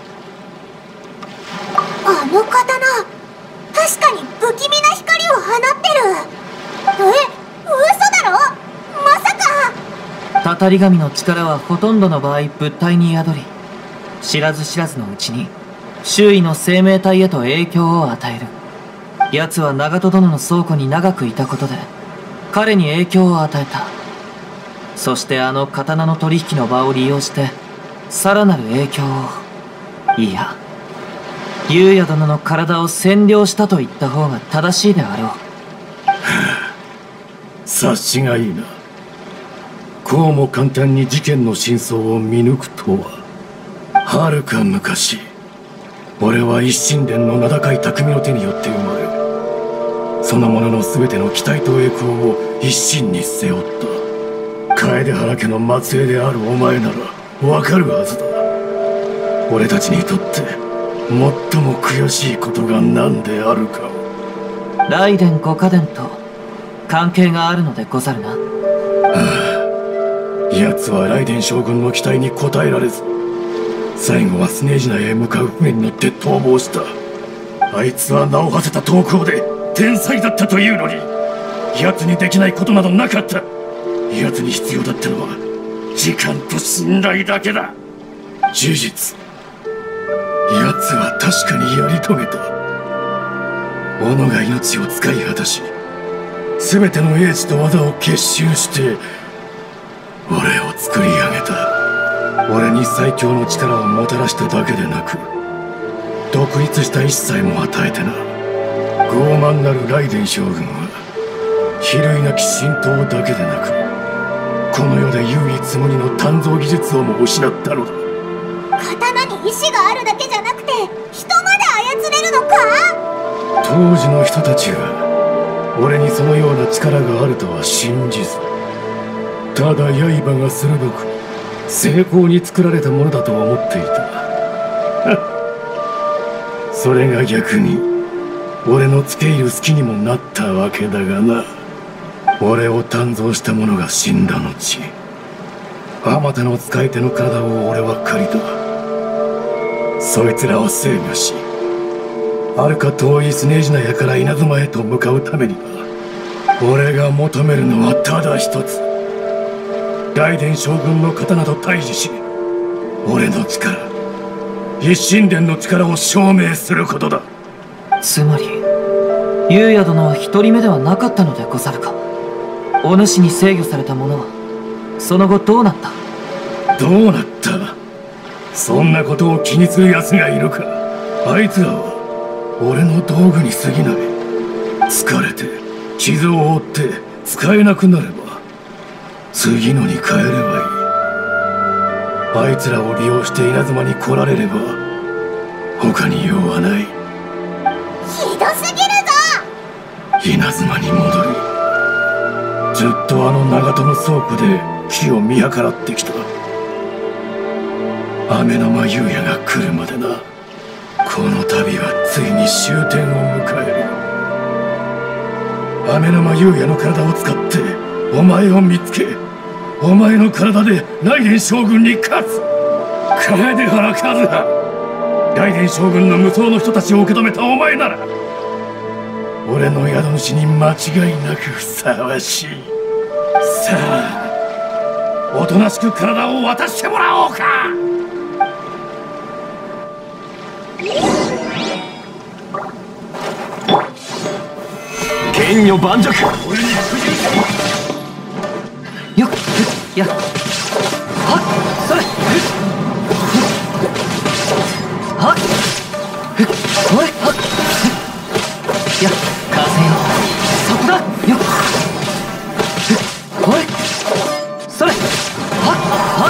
あの刀、確かに不気味な光を放ってる。え、嘘だろ？まさか。 たたり神の力はほとんどの場合物体に宿り、知らず知らずのうちに周囲の生命体へと影響を与える。奴は長門殿の倉庫に長くいたことで彼に影響を与えた。そしてあの刀の取引の場を利用してさらなる影響を、いや優也殿の体を占領したと言った方が正しいであろう。 察しがいいな。こうも簡単に事件の真相を見抜くとは。はるか昔、俺は一神殿の名高い匠の手によって生まれ、そのものの全ての期待と栄光を一身に背負った。楓原家の末裔であるお前ならわかるはずだ。俺たちにとって最も悔しいことが何であるかを。 雷電五家伝と関係があるのでござるな。 はあ、奴は雷電将軍の期待に応えられず、最後はスネージナへ向かう船に乗って逃亡した。あいつは名を馳せた刀工で天才だったというのに、奴にできないことなどなかった。奴に必要だったのは時間と信頼だけだ。事実、奴は確かにやり遂げた。己が命を使い果たし、全ての英知と技を結集して俺を作り上げた。俺に最強の力をもたらしただけでなく、独立した意志さえも与えてな。傲慢なる雷電将軍は比類なき神道だけでなく、この世で唯一無二の鍛造技術をも失ったのだ。 刀に意志があるだけじゃなくて人まで操れるのか？ 当時の人たちは俺にそのような力があるとは信じず、ただ刃が鋭く精巧に作られたものだと思っていた。それが逆に俺の付け入る隙にもなったわけだがな。俺を鍛造した者が死んだ後、あまたの使い手の体を俺は借りた。そいつらを制御し、遥か遠いスネージナヤから稲妻へと向かうためには、俺が求めるのはただ一つ。雷電将軍の刀と対峙し、俺の力、一神殿の力を証明することだ。 つまり優也殿は一人目ではなかったのでござるか。お主に制御された者はその後どうなった？ どうなった？そんなことを気にする奴がいるか。あいつらは俺の道具に過ぎない。疲れて傷を負って使えなくなれば次のに変えればいい。あいつらを利用して稲妻に来られれば他に用はない。 ひどすぎるぞ！ 稲妻に戻り、ずっとあの長門の倉庫で木を見計らってきた。雨の間優也が来るまでな。この旅はついに終点を迎える。雨の間優也の体を使ってお前を見つけ、お前の体で雷電将軍に勝つ。楓原和葉、雷電将軍の無双の人たちを受け止めたお前なら、俺の宿主に間違いなくふさわしい。さあ、おとなしく体を渡してもらおうか。 剣女盤石。 俺に服従せ。 よっやっはっそれはっおいはっやっ風よそこだよっおいそれはっは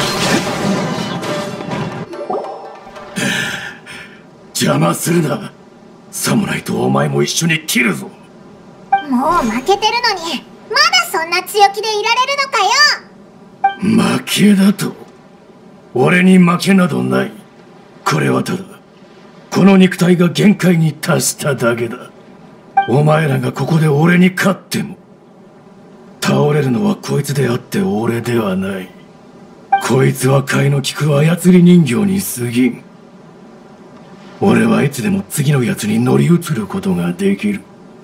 っ邪魔するな。侍とお前も一緒に切るぞ。 もう負けてるのにまだそんな強気でいられるのかよ。 負けだと？俺に負けなどない。これはただこの肉体が限界に達しただけだ。お前らがここで俺に勝っても倒れるのはこいつであって俺ではない。こいつは替えの利く操り人形に過ぎん。俺はいつでも次のやつに乗り移ることができる。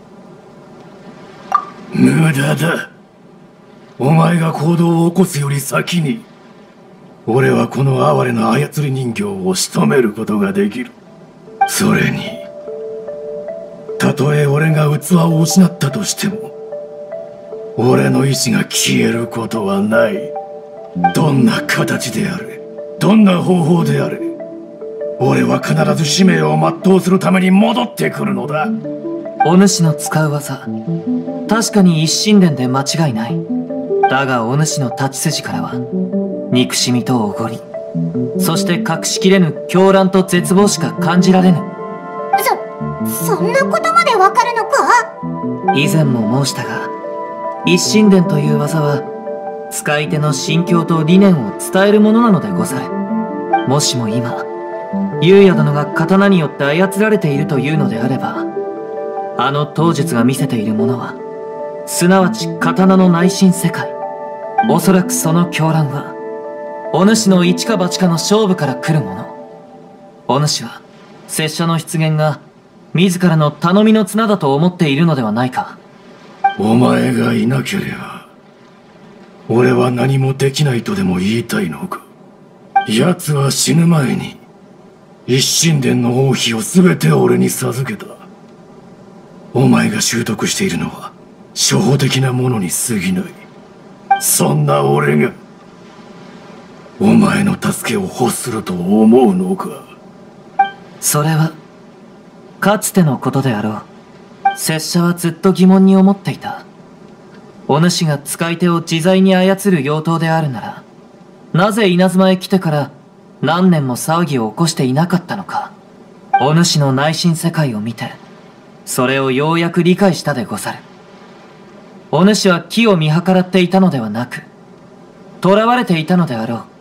無駄だ。お前が行動を起こすより先に俺はこの哀れな操り人形を仕留めることができる。それにたとえ俺が器を失ったとしても俺の意志が消えることはない。どんな形であれ、どんな方法であれ、俺は必ず使命を全うするために戻ってくるのだ。 お主の使う技、確かに一神殿で間違いない。だがお主の立ち筋からは憎しみとおごり、そして隠しきれぬ狂乱と絶望しか感じられぬ。 そ、そんなことまでわかるのか？ 以前も申したが、一神殿という技は使い手の心境と理念を伝えるものなのでござる。もしも今優也殿が刀によって操られているというのであれば、あの刀術が見せているものはすなわち刀の内心世界。おそらくその狂乱はお主の一か八かの勝負から来るもの。お主は拙者の出現が自らの頼みの綱だと思っているのではないか。 お前がいなければ俺は何もできないとでも言いたいのか。奴は死ぬ前に一神殿の王妃を全て俺に授けた。お前が習得しているのは初歩的なものに過ぎない。そんな俺がお前の助けを欲すると思うのか。 それはかつてのことであろう。拙者はずっと疑問に思っていた。お主が使い手を自在に操る妖刀であるなら、なぜ稲妻へ来てから何年も騒ぎを起こしていなかったのか。お主の内心世界を見て、それをようやく理解したでござる。お主は機を見計らっていたのではなく、囚われていたのであろう。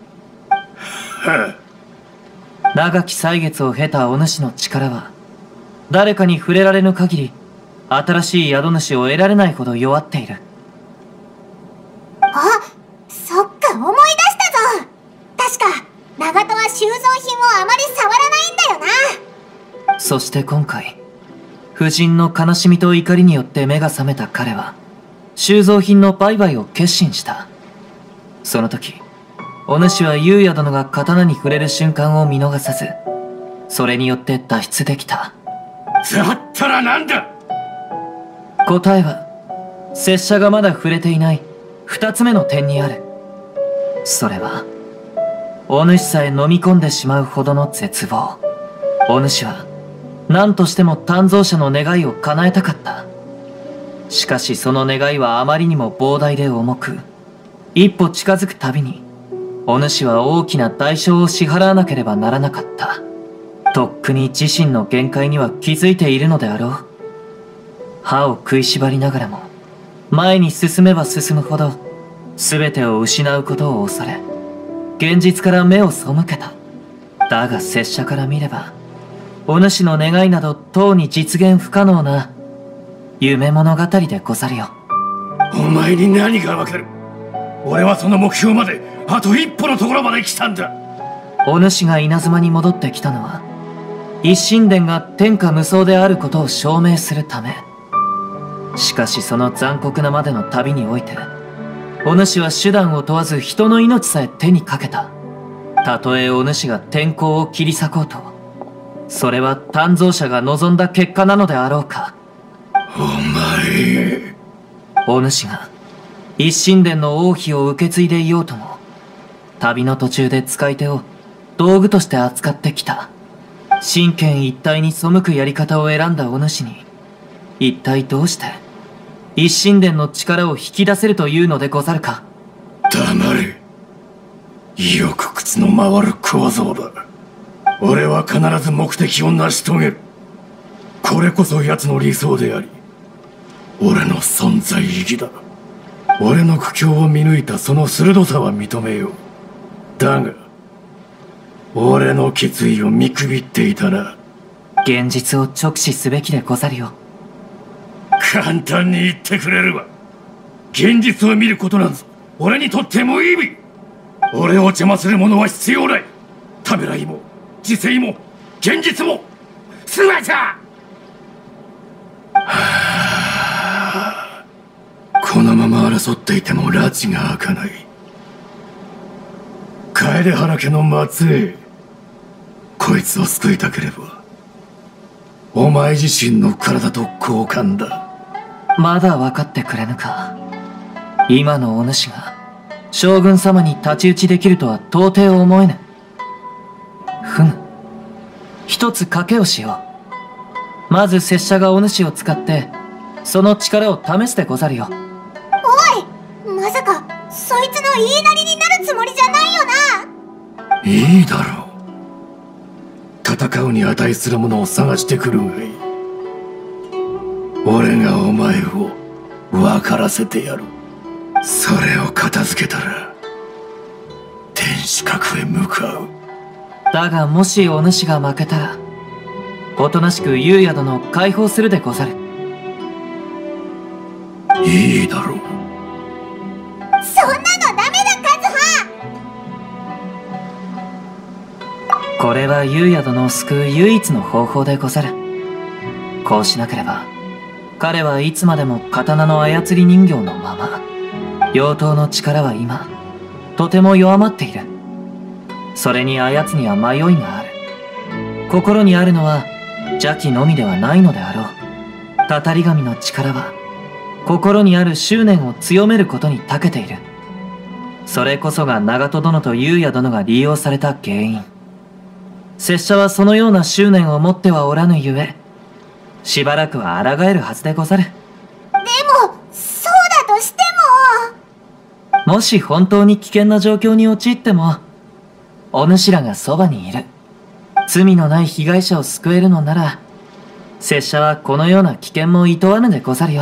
長き歳月を経たお主の力は、誰かに触れられぬ限り、新しい宿主を得られないほど弱っている。 あ、そっか、思い出したぞ。確か長門は収蔵品をあまり触らないんだよな。 そして今回、夫人の悲しみと怒りによって目が覚めた彼は、収蔵品の売買を決心した。その時、お主は優也殿が刀に触れる瞬間を見逃さず、それによって脱出できた。 だったらなんだ。 答えは、拙者がまだ触れていない二つ目の点にある。それは、お主さえ飲み込んでしまうほどの絶望。お主は、何としても鍛造者の願いを叶えたかった。しかしその願いはあまりにも膨大で重く、一歩近づくたびに、お主は大きな代償を支払わなければならなかった。とっくに自身の限界には気づいているのであろう。歯を食いしばりながらも、前に進めば進むほど、全てを失うことを恐れ、現実から目を背けた。だが拙者から見れば、お主の願いなどとうに実現不可能な夢物語でござるよ。 お前に何がわかる。俺はその目標まであと一歩のところまで来たんだ。 お主が稲妻に戻ってきたのは、一神殿が天下無双であることを証明するため。しかしその残酷なまでの旅において、お主は手段を問わず人の命さえ手にかけた。たとえお主が天候を切り裂こうと、それは鍛造者が望んだ結果なのであろうか。 お前。 お主が一神殿の王妃を受け継いでいようとも、旅の途中で使い手を道具として扱ってきた。真剣一体に背くやり方を選んだお主に、一体どうして一神殿の力を引き出せるというのでござるか。 黙れ。よく靴の回る小僧だ。俺は必ず目的を成し遂げる。これこそ奴の理想であり、俺の存在意義だ。俺の苦境を見抜いたその鋭さは認めよう。だが俺の決意を見くびっていたな。 現実を直視すべきでござるよ。 簡単に言ってくれるわ。現実を見ることなんぞ俺にとって無意味。俺を邪魔するものは必要ない。ためらいも自制も現実も全てだ。このまま争っていても拉致が開かない。楓原家の末裔、こいつを救いたければお前自身の体と交換だ。 まだ分かってくれぬか。今のお主が将軍様に太刀打ちできるとは到底思えぬ。ふむ、一つ賭けをしよう。まず拙者がお主を使ってその力を試すでござるよ。 おい、まさかそいつの言いなりになるつもりじゃないよな。 いいだろう。戦うに値するものを探してくるがいい。俺がお前を分からせてやる。それを片付けたら天守閣へ向かう。 だがもしお主が負けたら、おとなしく優也殿を解放するでござる。 いいだろう。 そんなのダメだ、カズハ。 これは優也殿を救う唯一の方法でござる。 こうしなければ、彼はいつまでも刀の操り人形のまま、妖刀の力は今、とても弱まっている。それに操には迷いがある。心にあるのは邪気のみではないのであろう。たたり神の力は、心にある執念を強めることに長けている。それこそが長門殿と裕也殿が利用された原因。拙者はそのような執念を持ってはおらぬゆえ、しばらくは抗えるはずでござる。でも、そうだとしても。もし本当に危険な状況に陥っても、お主らがそばにいる。罪のない被害者を救えるのなら、拙者はこのような危険も厭わぬでござるよ。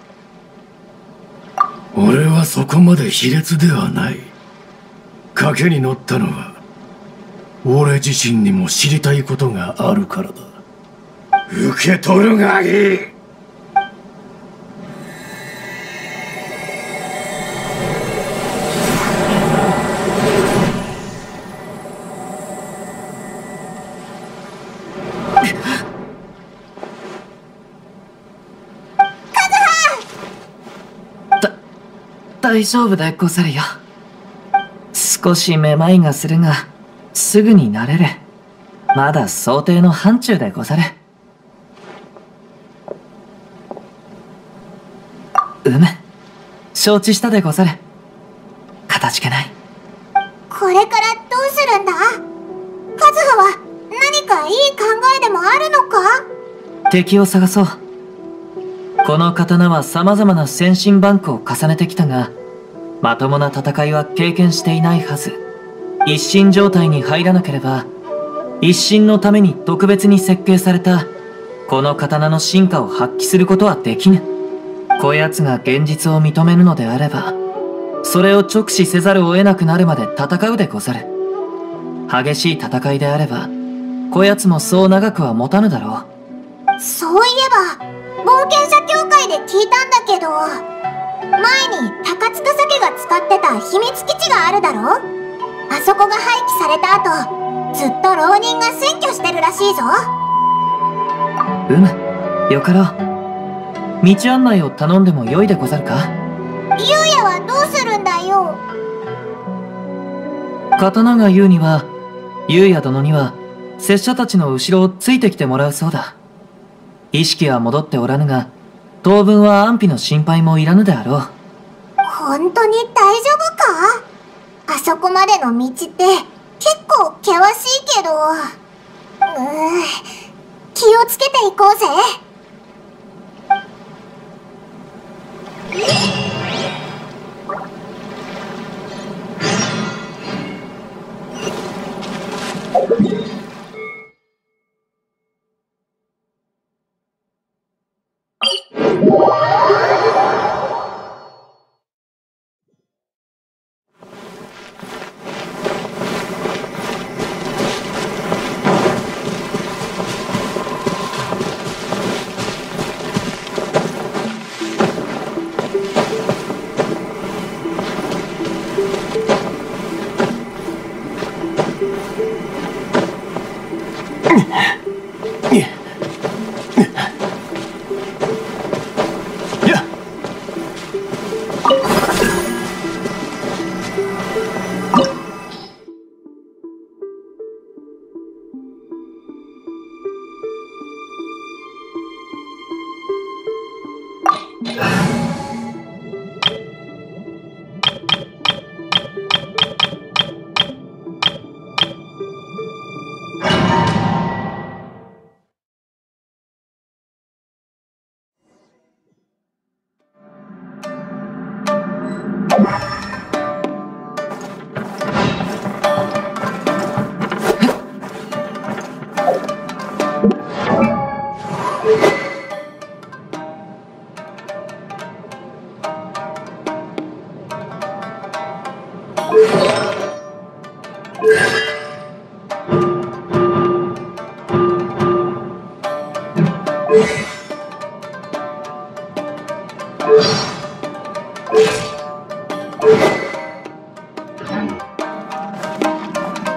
俺はそこまで卑劣ではない。賭けに乗ったのは、俺自身にも知りたいことがあるからだ。受け取るがいい。 大丈夫でござるよ。少しめまいがするが、すぐに慣れる。まだ想定の範疇でござる。うむ、承知したでござる。かたじけない。 これからどうするんだ？カズハは何かいい考えでもあるのか？ 敵を探そう。この刀は様々な先進バンクを重ねてきたが、まともな戦いは経験していないはず。一心状態に入らなければ、一心のために特別に設計されたこの刀の進化を発揮することはできぬ。こやつが現実を認めるのであれば、それを直視せざるを得なくなるまで戦うでござる。激しい戦いであれば、こやつもそう長くは持たぬだろう。そういえば、冒険者協会で聞いたんだけど、前に高塚家が使ってた秘密基地があるだろ？あそこが廃棄された後、ずっと浪人が占拠してるらしいぞ。 うむ、よかろう。道案内を頼んでもよいでござるか？ 裕也はどうするんだよ。 刀が言うには、裕也殿には拙者たちの後ろをついてきてもらうそうだ。意識は戻っておらぬが、当分は安否の心配もいらぬであろう。 本当に大丈夫か？あそこまでの道って結構険しいけど、うーん、気をつけていこうぜ。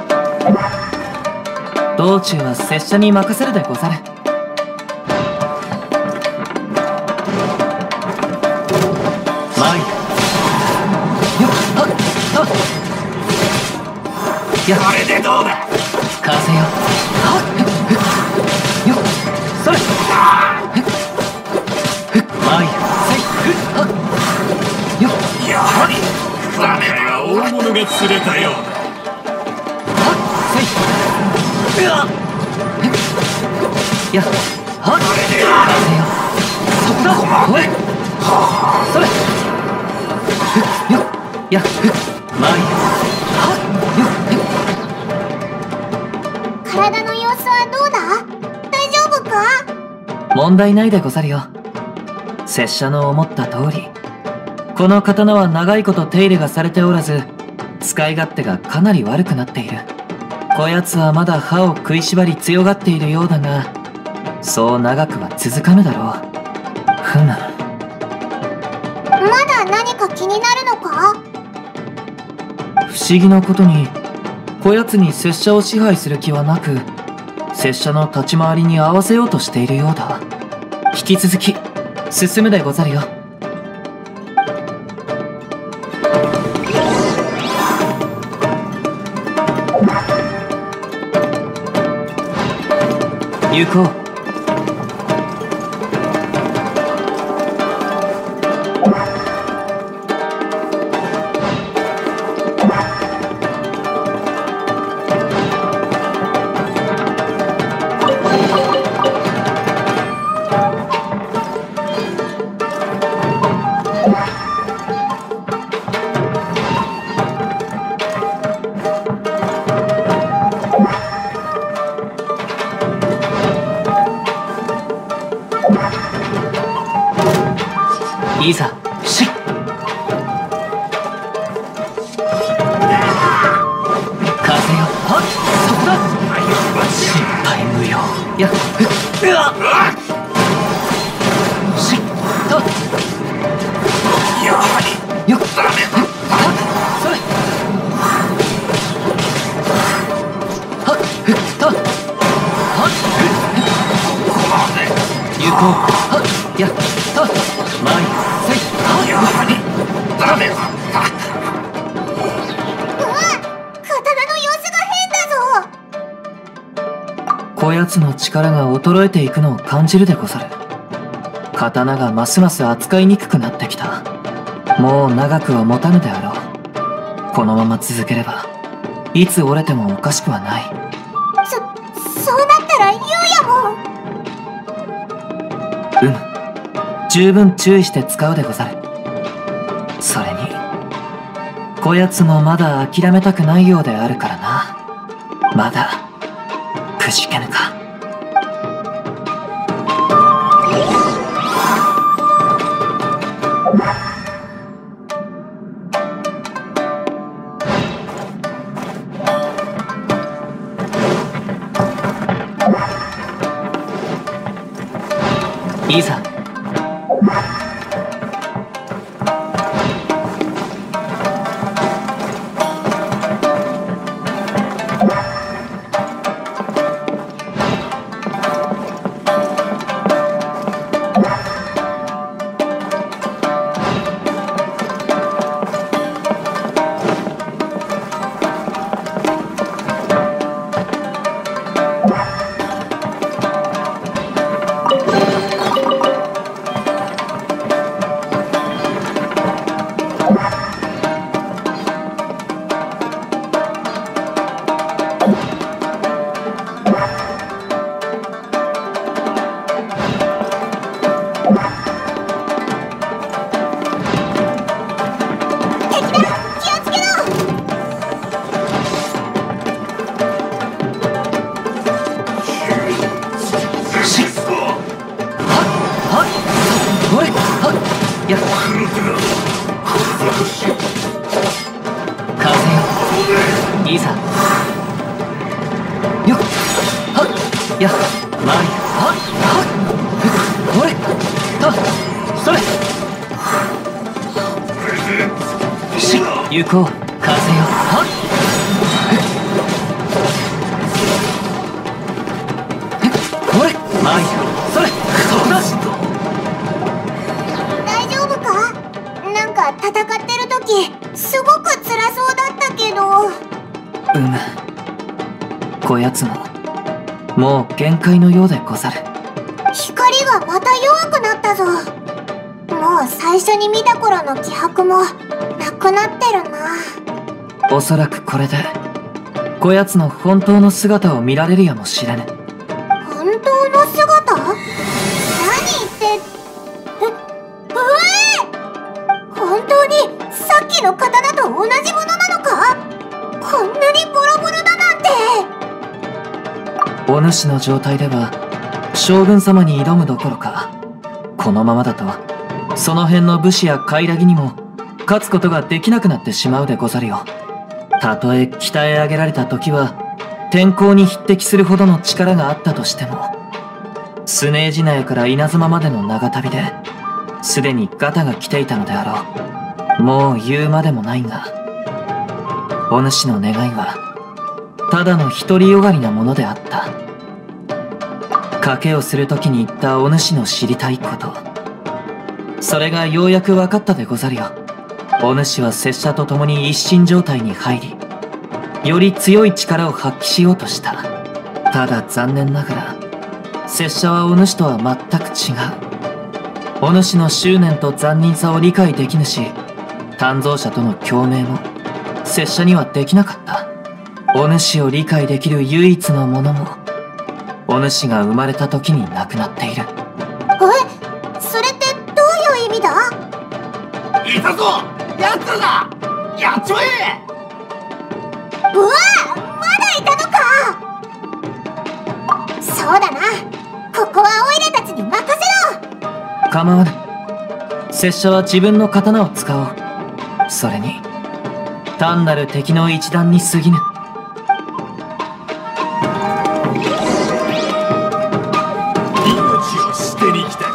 道中は拙者に任せるでござる。 やこれでどうだ。 風よ。はっよっそれ前せいはっよっやはり我が大物が釣れたようだ。 はっせいうわっやはっ風よ。そこだおいそれよっや前はっよっ体の様子はどうだ？大丈夫か？ 問題ないでござるよ。拙者の思った通り、この刀は長いこと手入れがされておらず、使い勝手がかなり悪くなっている。こやつはまだ歯を食いしばり強がっているようだが、そう長くは続かぬだろう。ふむ。 まだ何か気になるのか？ 不思議なことに、こやつに拙者を支配する気はなく、拙者の立ち回りに合わせようとしているようだ。引き続き進むでござるよ。行こう。いざしっ風よ。はっそこだ心配無用やっうわしっとやはりよっダメはっそれはっふっとはっふっここまで行こう。はっやっと前やはりダメだった。 うわ、刀の様子が変だぞ。 こやつの力が衰えていくのを感じるでござる。刀がますます扱いにくくなってきた。もう長くは持たぬであろう。このまま続ければいつ折れてもおかしくはない。 そ、そうなったら優也も。 うむ、十分注意して使うでござる。それにこやつもまだ諦めたくないようであるからな。まだくじけぬか。いざいざよっはっやっ前はっはっこれとそれし行こう風よはっこれ前それそこだ。 大丈夫か？なんか戦ってる時すごく辛そうだったけど。 うむこやつももう限界のようでござる。 光がまた弱くなったぞ。もう最初に見た頃の気迫もなくなってるな。 おそらくこれでこやつの本当の姿を見られるやもしれぬ。 本当の姿？何言ってえ、うえ本当にさっきの刀と同じものなのか？こんなにボロボロだなんて。 お主の状態では将軍様に挑むどころか、このままだとその辺の武士やカイラギにも勝つことができなくなってしまうでござるよ。たとえ鍛え上げられた時は天候に匹敵するほどの力があったとしても、スネージナヤから稲妻までの長旅ですでにガタが来ていたのであろう。もう言うまでもないが、お主の願いはただの独りよがりなものであった。賭けをする時に言ったお主の知りたいこと、それがようやく分かったでござるよ。お主は拙者と共に一心状態に入り、より強い力を発揮しようとした。ただ残念ながら拙者はお主とは全く違う。お主の執念と残忍さを理解できぬし、鍛造者との共鳴も拙者にはできなかった。お主を理解できる唯一のものもお主が生まれた時に亡くなっている。 え、それってどういう意味だ？ いたぞ、やつらだ、やっちまえ。 うわ、まだいたのか。そうだな、ここはオイラたちに任せろ。 構わぬ。拙者は自分の刀を使おう。それに単なる敵の一団に過ぎぬ。 命を捨てに来た。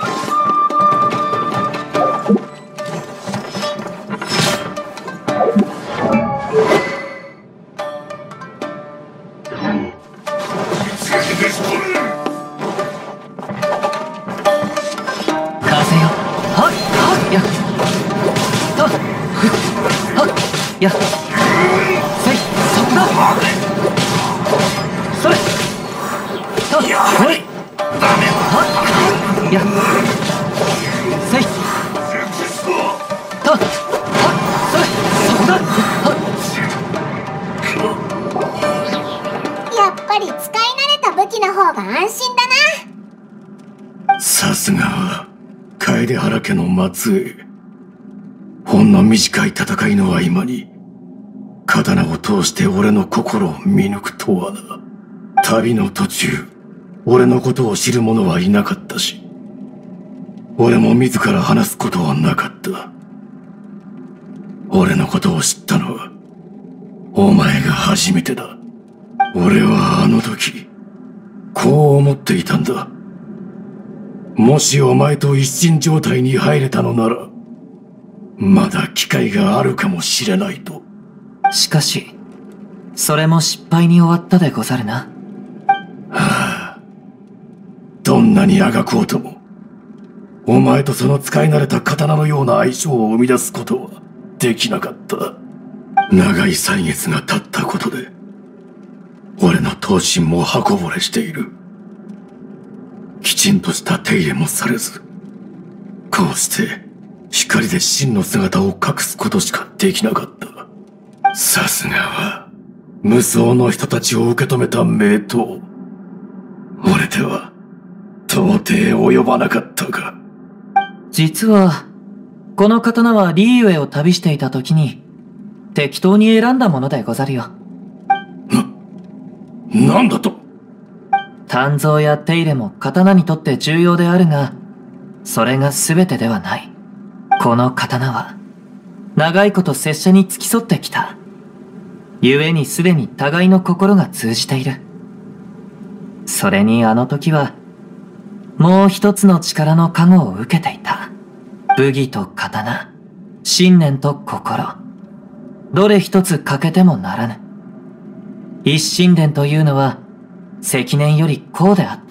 やっ、せい、そこだ。それ、と、やはりダメだ。やっ、せい、と、それ、そこだ。 やっぱり使い慣れた武器の方が安心だな。さすがは楓原家の末裔。ほんの短い戦いの合間に刀を通して俺の心を見抜くとはな。旅の途中俺のことを知る者はいなかったし、俺も自ら話すことはなかった。俺のことを知ったのはお前が初めてだ。俺はあの時こう思っていたんだ。もしお前と一心状態に入れたのならまだ機会があるかもしれないと。 しかしそれも失敗に終わったでござるな。 はあ、どんなにあがこうともお前とその使い慣れた刀のような相性を生み出すことはできなかった。長い歳月が経ったことで俺の闘心も刃こぼれしている。きちんとした手入れもされず、こうして光で真の姿を隠すことしかできなかった。さすがは無双の人たちを受け止めた名刀。俺では到底及ばなかったが。 実はこの刀はリーウェを旅していた時に適当に選んだものでござるよ。 な、なんだと？ 鍛造や手入れも刀にとって重要であるが、それが全てではない。この刀は長いこと拙者に付き添ってきた。故にすでに互いの心が通じている。それにあの時はもう一つの力の加護を受けていた。武技と刀、信念と心、どれ一つ欠けてもならぬ。一心伝というのは積年よりこうであった。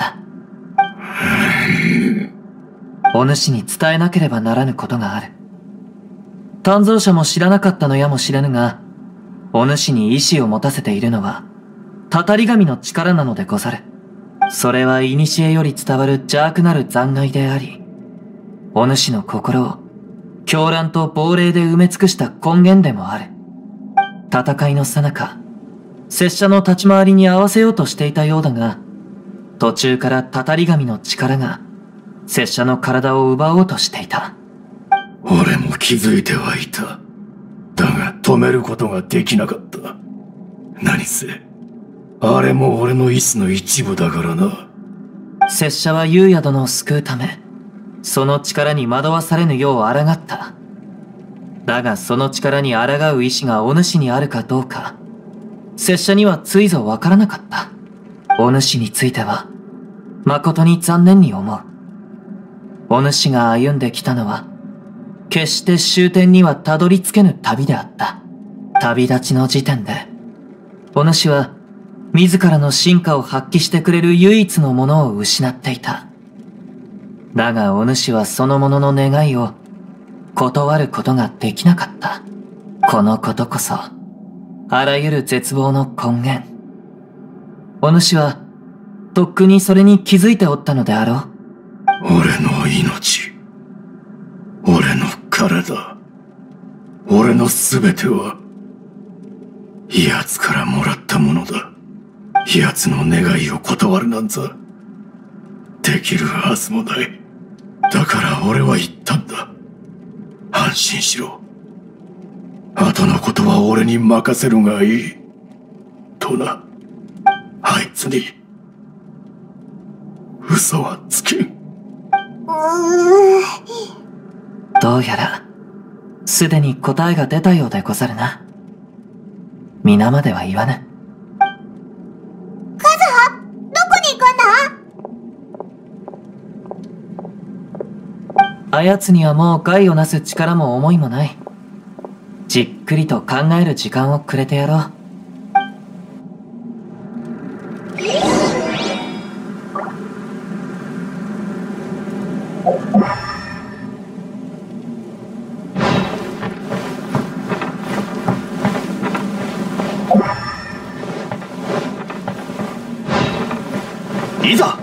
お主に伝えなければならぬことがある。鍛造者も知らなかったのやも知れぬが、お主に意志を持たせているのはたたり神の力なのでござる。それは古より伝わる邪悪なる残骸であり、お主の心を狂乱と亡霊で埋め尽くした根源でもある。戦いの最中、拙者の立ち回りに合わせようとしていたようだが、途中からたたり神の力が拙者の体を奪おうとしていた。 俺も気づいてはいた。だが止めることができなかった。何せ、あれも俺の意志の一部だからな。 拙者は優也殿を救うため、その力に惑わされぬよう抗った。だがその力に抗う意志がお主にあるかどうか、拙者にはついぞわからなかった。お主については、誠に残念に思う。お主が歩んできたのは、決して終点にはたどり着けぬ旅であった。旅立ちの時点で、お主は、自らの進化を発揮してくれる唯一のものを失っていた。だがお主はそのものの願いを断ることができなかった。このことこそ、あらゆる絶望の根源。お主は、とっくにそれに気づいておったのであろう。 俺の命、俺の体、俺のすべては、奴からもらったものだ。奴の願いを断るなんざ、できるはずもない。だから俺は言ったんだ。安心しろ。後のことは俺に任せるがいい。とな。あいつに、嘘はつけん。 どうやら、すでに答えが出たようでござるな。皆までは言わぬ。 カズハ、どこに行くんだ？あやつにはもう害をなす力も思いもない。じっくりと考える時間をくれてやろう。 いざ！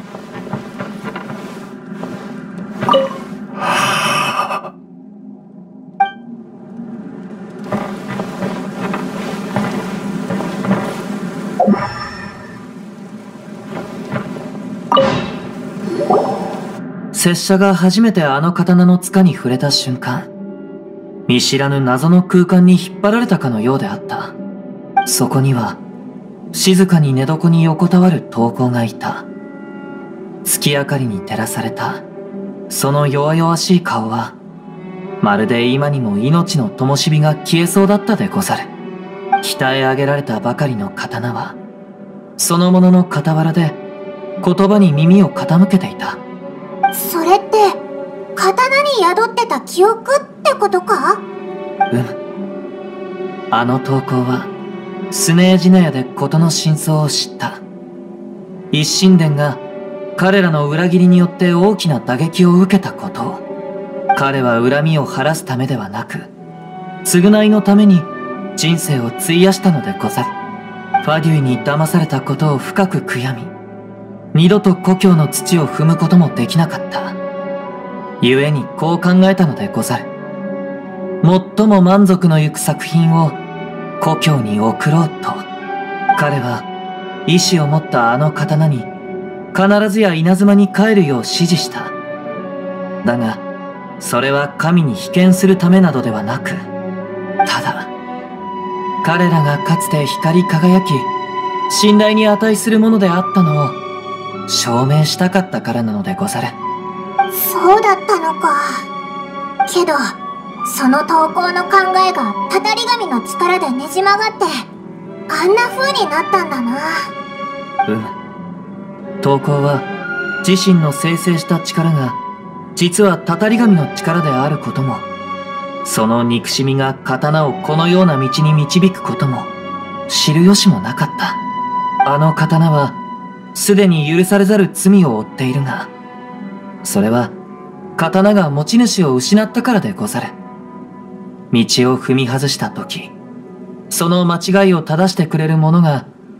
拙者が初めてあの刀の塚に触れた瞬間、見知らぬ謎の空間に引っ張られたかのようであった。そこには、静かに寝床に横たわる刀工がいた。月明かりに照らされた、その弱々しい顔は、まるで今にも命の灯火が消えそうだったでござる。鍛え上げられたばかりの刀は、そのものの傍らで、言葉に耳を傾けていた。 それって、刀に宿ってた記憶ってことか？ うむ。あの刀工は、スネージナヤで事の真相を知った。一神殿が、彼らの裏切りによって大きな打撃を受けたことを、彼は恨みを晴らすためではなく、償いのために人生を費やしたのでござる。ファデュイに騙されたことを深く悔やみ、二度と故郷の土を踏むこともできなかった。故にこう考えたのでござる。最も満足のゆく作品を故郷に送ろうと、彼は意志を持ったあの刀に必ずや稲妻に帰るよう指示した。だが、それは神に被験するためなどではなく、ただ、彼らがかつて光り輝き、信頼に値するものであったのを証明したかったからなのでござる。 そうだったのか。けど、その投稿の考えがたたり神の力でねじ曲がって、あんな風になったんだな。 うむ。投稿は自身の生成した力が実はたたり神の力であることも、その憎しみが刀をこのような道に導くことも知る由もなかった。あの刀はすでに許されざる罪を負っているが、それは刀が持ち主を失ったからでござる。道を踏み外した時、その間違いを正してくれる者が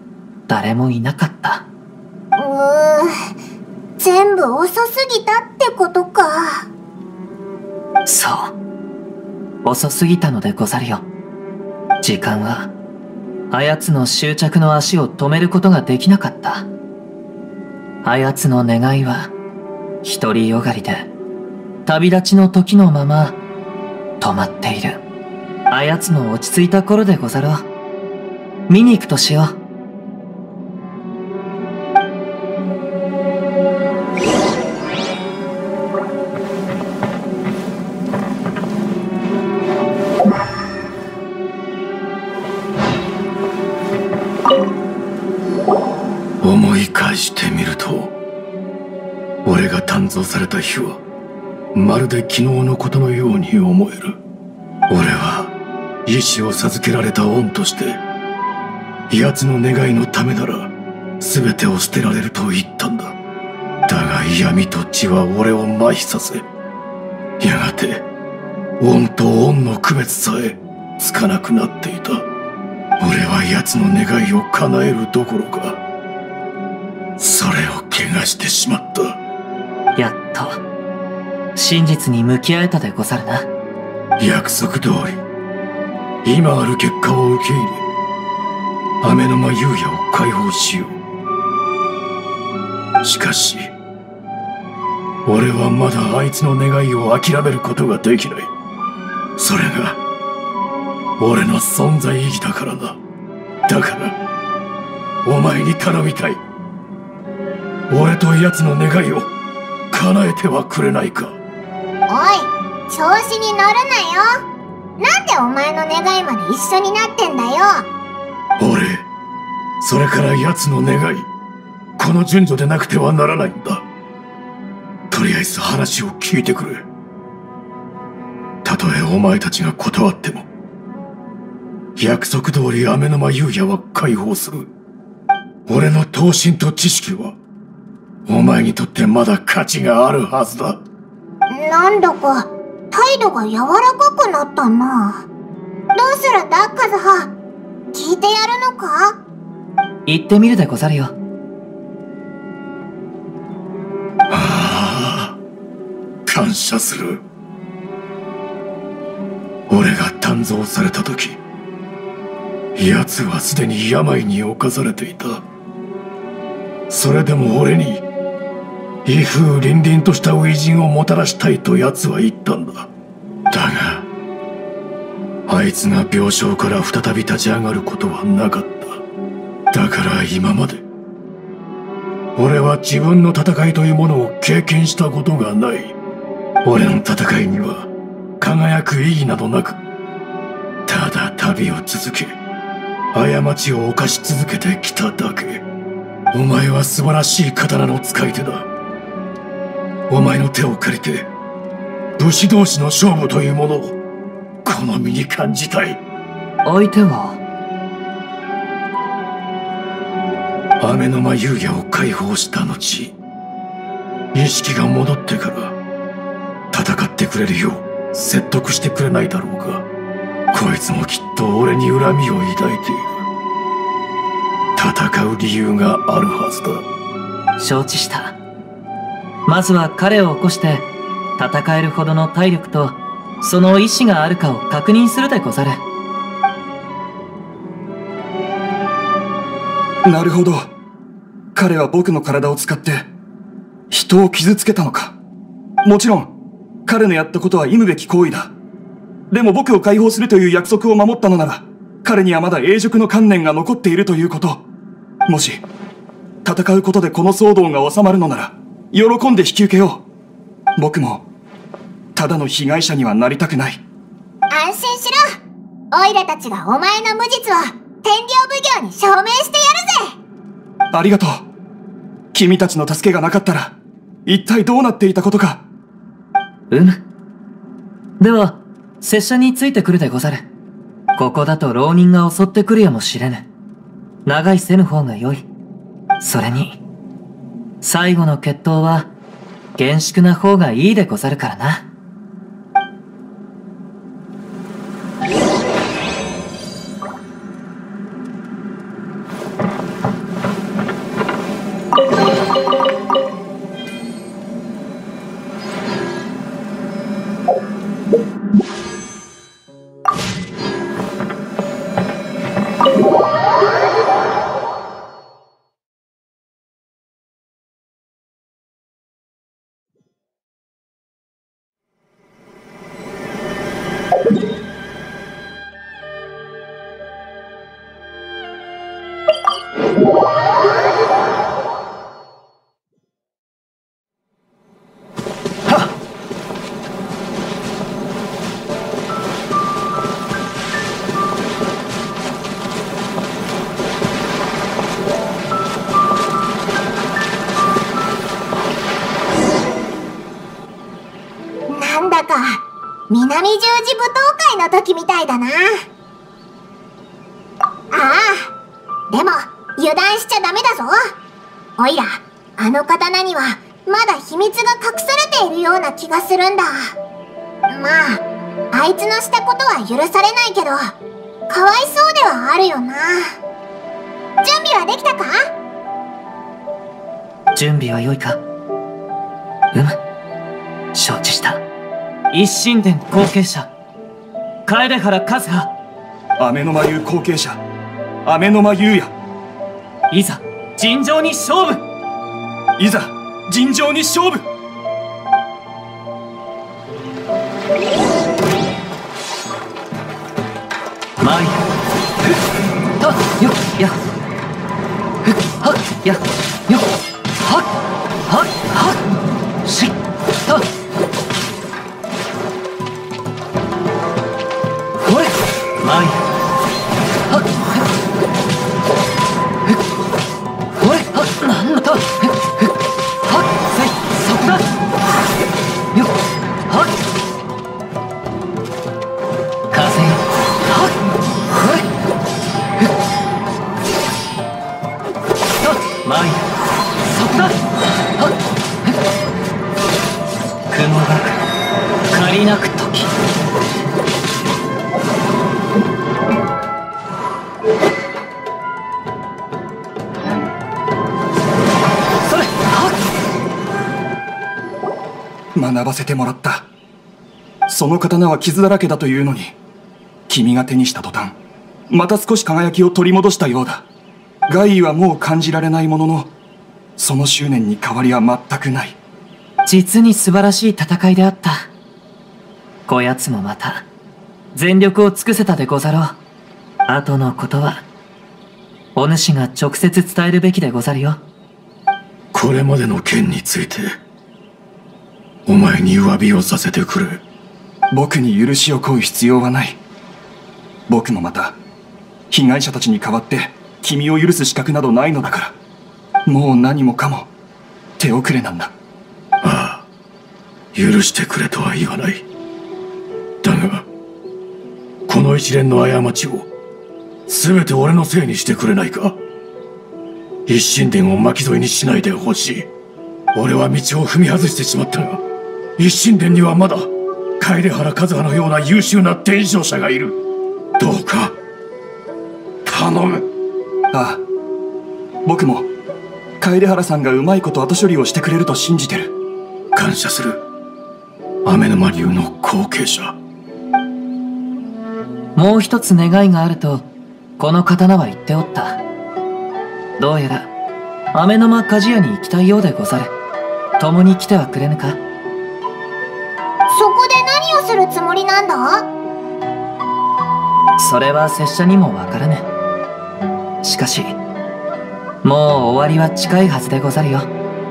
誰もいなかった。 うーん、全部遅すぎたってことか。 そう、遅すぎたのでござるよ。時間はあやつの執着の足を止めることができなかった。あやつの願いは独りよがりで旅立ちの時のまま止まっている。あやつの落ち着いた頃でござろう。見に行くとしよう。 思い返してみると、俺が鍛造された日はまるで昨日のことのように思える。俺は意志を授けられた恩として奴の願いのためなら全てを捨てられると言ったんだ。だが闇と血は俺を麻痺させ、やがて恩と恩の区別さえつかなくなっていた。俺は奴の願いを叶えるどころか、それを汚してしまった。 やっと真実に向き合えたでござるな。 約束通り今ある結果を受け入れ、雨の間優也を解放しよう。しかし俺はまだあいつの願いを諦めることができない。それが俺の存在意義だからな。だからお前に頼みたい。俺と奴の願いを叶えてはくれないか。おい、 調子に乗るなよ。なんでお前の願いまで一緒になってんだよ。 俺、それから奴の願い、この順序でなくてはならないんだ。とりあえず話を聞いてくれ。たとえお前たちが断っても、約束通り雨の間優也は解放する。俺の闘身と知識はお前にとってまだ価値があるはずだ。 なんだか態度が柔らかくなったな。どうするんだカズハ、聞いてやるのか。 言ってみるでござるよ。 ああ、感謝する。俺が鍛造された時、奴はすでに病に侵されていた。それでも俺に威風凛々とした初陣をもたらしたいと奴は言ったんだ。だがあいつが病床から再び立ち上がることはなかった。だから今まで俺は自分の戦いというものを経験したことがない。俺の戦いには輝く意義などなく、ただ旅を続け過ちを犯し続けてきただけ。お前は素晴らしい刀の使い手だ。お前の手を借りて武士同士の勝負というものをこの身に感じたい。 相手は雨の間優也を解放した後、意識が戻ってから戦ってくれるよう説得してくれないだろうか。こいつもきっと俺に恨みを抱いている。戦う理由があるはずだ。 承知した。まずは彼を起こして戦えるほどの体力とその意志があるかを確認するでござる。 なるほど。彼は僕の体を使って人を傷つけたのか。もちろん彼のやったことは忌むべき行為だ。でも僕を解放するという約束を守ったのなら、彼にはまだ永熟の観念が残っているということ。もし戦うことでこの騒動が収まるのなら喜んで引き受けよう。僕もただの被害者にはなりたくない。 安心しろ。オイラたちがお前の無実を天領奉行に証明してやるぜ。 ありがとう。君たちの助けがなかったら一体どうなっていたことか。 うむ。では拙者についてくるでござる。ここだと浪人が襲ってくるやもしれぬ。長いせぬ方が良い。それに最後の決闘は厳粛な方がいいでござるからな。 南十字舞踏会の時みたいだな。ああ、でも油断しちゃダメだぞ。おいら、あの刀にはまだ秘密が隠されているような気がするんだ。まあ、あいつのしたことは許されないけど、かわいそうではあるよな。準備はできたか？ 準備は良いか？うむ、承知した。一神殿後継者、楓原和葉。 雨の間流後継者、雨の間優也。 いざ尋常に勝負。 いざ尋常に勝負。 前ふっはっよっやふっはっやよっはっはっはっしっはっほれ前はっふっほれはっなんだふっふっはっせいそこだよっはっ風よはっほれふっはっ前そこだはっふっ雲がく借りなく時それはっ学ばせてもらった。その刀は傷だらけだというのに、君が手にした途端、また少し輝きを取り戻したようだ。害異はもう感じられないものの、その執念に変わりは全くない。 実に素晴らしい戦いであった。こやつもまた全力を尽くせたでござろう。後のことはお主が直接伝えるべきでござるよ。 これまでの件についてお前に詫びをさせてくれ。 僕に許しを請う必要はない。僕もまた被害者たちに代わって君を許す資格などないのだから、もう何もかも手遅れなんだ。 ああ、許してくれとは言わない。だがこの一連の過ちを全て俺のせいにしてくれないか。一神殿を巻き添えにしないでほしい。俺は道を踏み外してしまったが、一神殿にはまだ楓原和葉のような優秀な伝承者がいる。どうか頼む。 ああ、僕も楓原さんがうまいこと後処理をしてくれると信じてる。 感謝する、雨の間流の後継者。 もう一つ願いがあるとこの刀は言っておった。どうやら雨の間鍛冶屋に行きたいようでござる。共に来てはくれぬか。 そこで何をするつもりなんだ？ それは拙者にもわからぬ。しかしもう終わりは近いはずでござるよ。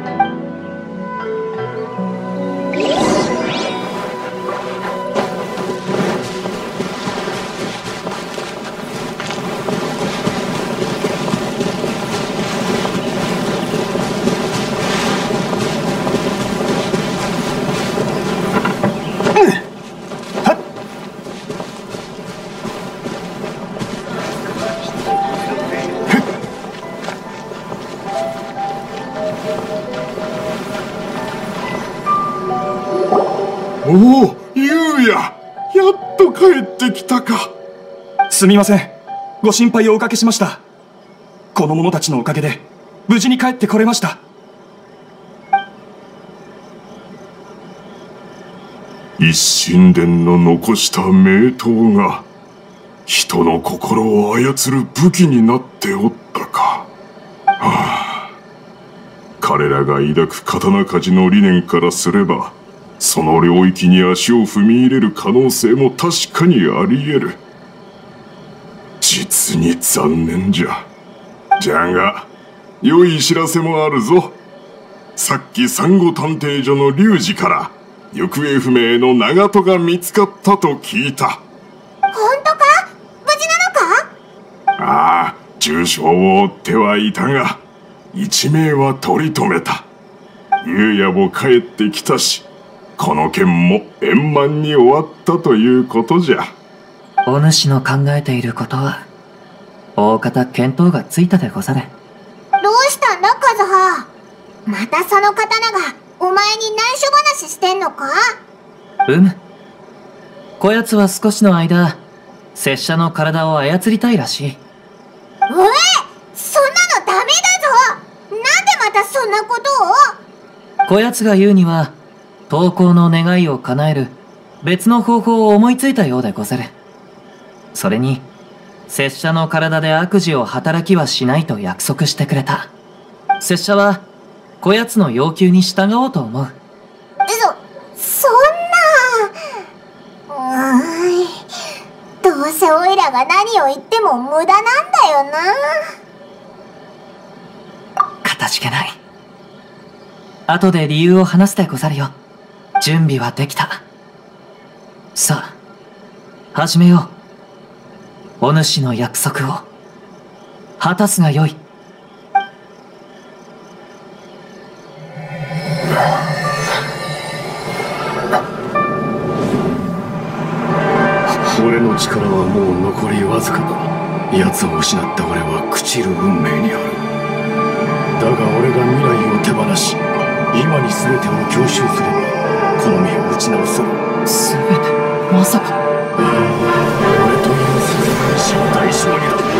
おお、ゆうや、やっと帰ってきたか。 すみません、ご心配をおかけしました。この者たちのおかげで無事に帰ってこれました。 一神殿の残した名刀が人の心を操る武器になっておったか。はあ、彼らが抱く刀鍛冶の理念からすれば、その領域に足を踏み入れる可能性も確かにあり得る。実に残念じゃ。じゃが良い知らせもあるぞ。さっき珊瑚探偵所の龍二から行方不明の長門が見つかったと聞いた。 本当か？無事なのか？ ああ、重傷を負ってはいたが一命は取り留めた。優也も帰ってきたし、 この件も円満に終わったということじゃ。 お主の考えていることは大方見当がついたでござれ。 どうしたんだカズハ。またその刀がお前に内緒話してんのか？ うむ。こやつは少しの間拙者の体を操りたいらしい。 うえ、そんなのダメだぞ。なんでまたそんなことを？ こやつが言うには投稿の願いを叶える別の方法を思いついたようでござる。それに拙者の体で悪事を働きはしないと約束してくれた。拙者はこやつの要求に従おうと思う。 そ、そんな。うーん。どうせオイラが何を言っても無駄なんだよな。 かたじけない。後で理由を話すでござるよ。準備はできた。さあ、始めよう。お主の約束を果たすがよい。 俺の力はもう残りわずかだ。奴を失った俺は朽ちる運命にある。だが俺が未来を手放し今に全てを享受すればこの身を打ち直せる。 全て？まさか俺という全ての死を代償にだ。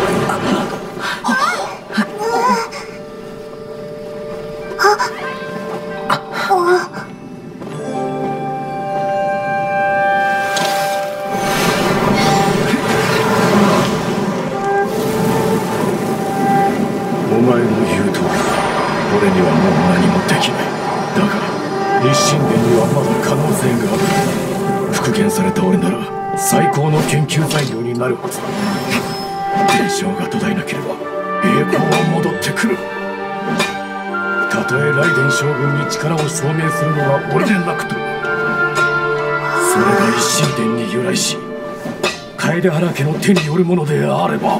お前の言う通り俺にはもう何もできない。だが立神殿にはまだ可能性がある。復元された俺なら最高の研究材料になるはずだ。天正が途絶えなければ栄光は戻ってくる。たとえ雷電将軍に力を証明するのは俺でなくともそれが一神殿に由来し楓原家の手によるものであれば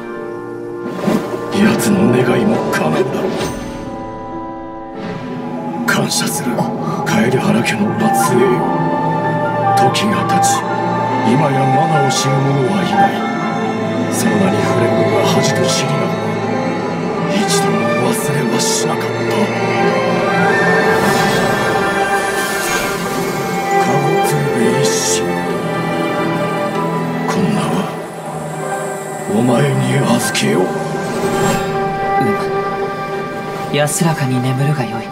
奴の願いも叶うだろう。感謝する楓原家の末裔よ。時が経ち今やマナを知る者はいない。その名に触れるのが恥と知りながら一度も忘れはしなかった。籠鶴瓶一心、この名はお前に預けよう。 うむ。安らかに眠るがよい。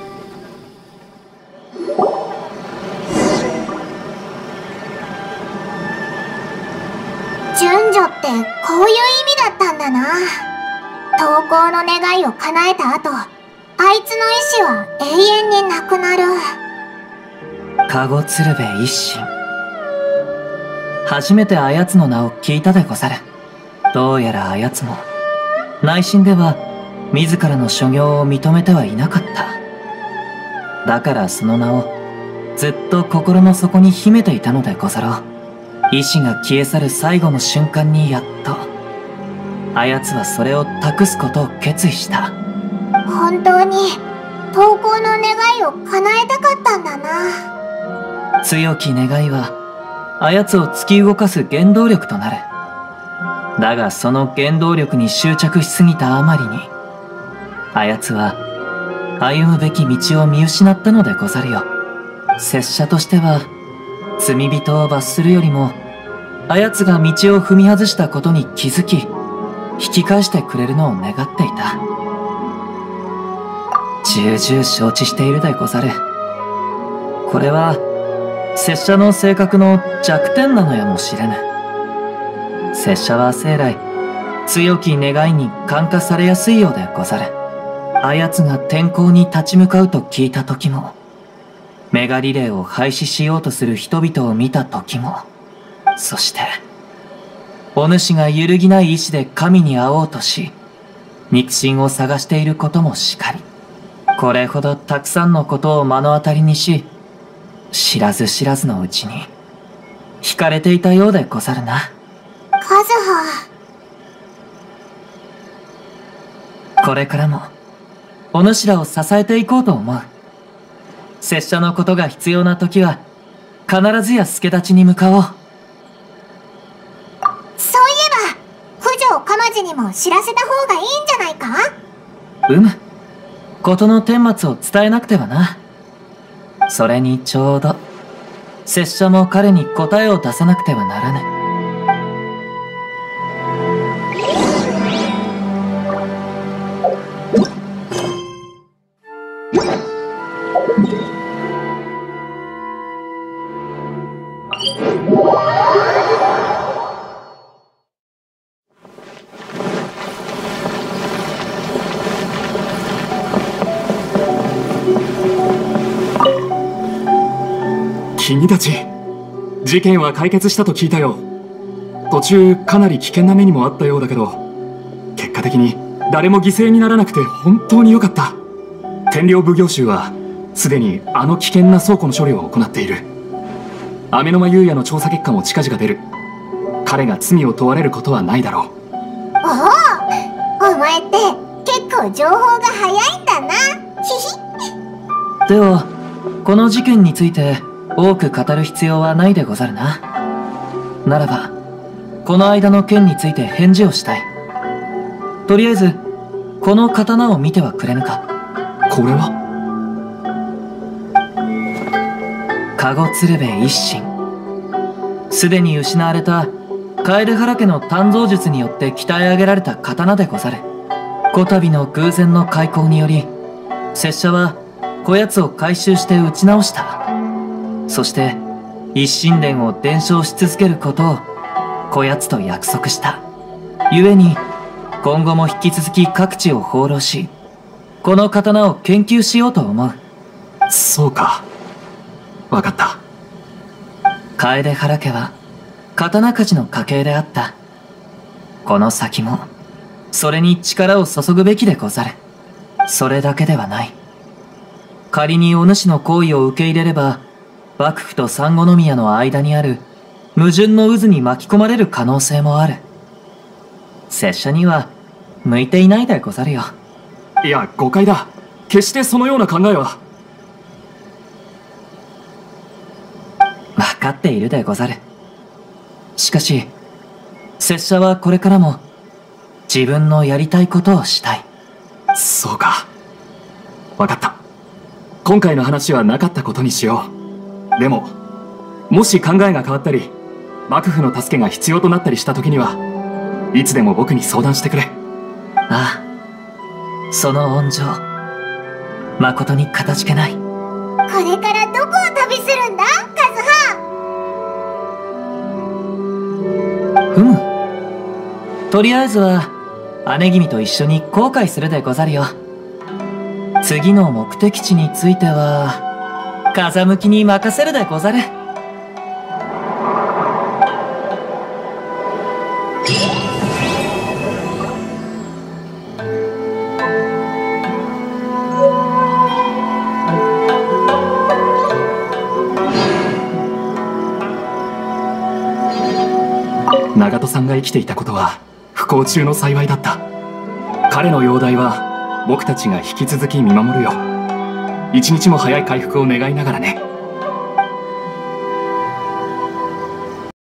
順序ってこういう意味だったんだな。投稿の願いを叶えた後あいつの意志は永遠になくなる。 籠鶴瓶一心、初めてあやつの名を聞いたでござる。どうやらあやつも内心では自らの所業を認めてはいなかった。だからその名をずっと心の底に秘めていたのでござろう。意志が消え去る最後の瞬間にやっとあやつはそれを託すことを決意した。 本当に投稿の願いを叶えたかったんだな。 強き願いはあやつを突き動かす原動力となる。だがその原動力に執着しすぎたあまりにあやつは歩むべき道を見失ったのでござるよ。拙者としては罪人を罰するよりもあやつが道を踏み外したことに気づき引き返してくれるのを願っていた。重々承知しているでござる。これは拙者の性格の弱点なのやもしれぬ。拙者は生来強き願いに感化されやすいようでござる。あやつが天候に立ち向かうと聞いた時もメガリレーを廃止しようとする人々を見た時も、そしてお主が揺るぎない意志で神に会おうとし肉親を探していることもしかり、これほどたくさんのことを目の当たりにし知らず知らずのうちに惹かれていたようでござるな。 カズハ、 これからもお主らを支えていこうと思う。 拙者のことが必要な時は必ずや助太刀に向かおう。 そういえば九条かまじにも知らせた方がいいんじゃないか。 うむ、事の顛末を伝えなくてはな。それにちょうど拙者も彼に答えを出さなくてはならぬ。 君たち、事件は解決したと聞いたよ。途中かなり危険な目にもあったようだけど、結果的に誰も犠牲にならなくて本当に良かった。天領奉行衆はすでにあの危険な倉庫の処理を行っている。雨の間優也の調査結果も近々出る。彼が罪を問われることはないだろう。 おお、お前って結構情報が早いんだな。ひひ。 ではこの事件について多く語る必要はないでござるな。ならばこの間の件について返事をしたい。とりあえずこの刀を見てはくれぬか。 これは籠鶴瓶一心。すでに失われた楓原家の鍛造術によって鍛え上げられた刀でござる。こたびの偶然の開口により拙者はこやつを回収して打ち直した。そして一心伝を伝承し続けることをこやつと約束した。故に今後も引き続き各地を放浪し、この刀を研究しようと思う。 そうか、わかった。 楓原家は刀鍛冶の家系であった。この先もそれに力を注ぐべきでござる。それだけではない。仮にお主の行為を受け入れれば、幕府と三国宮の間にある矛盾の渦に巻き込まれる可能性もある。拙者には向いていないでござるよ。 いや、誤解だ。決してそのような考えは。 分かっているでござる。しかし拙者はこれからも自分のやりたいことをしたい。 そうか、分かった。今回の話はなかったことにしよう。でももし考えが変わったり幕府の助けが必要となったりした時にはいつでも僕に相談してくれ。 ああ、その恩情誠にかたじけない。 これからどこを旅するんだ、カズハ。 ふむ、とりあえずは姉君と一緒に航海するでござるよ。次の目的地については風向きに任せるでござる。 長門さんが生きていたことは不幸中の幸いだった。彼の容体は僕たちが引き続き見守るよ。一日も早い回復を願いながらね。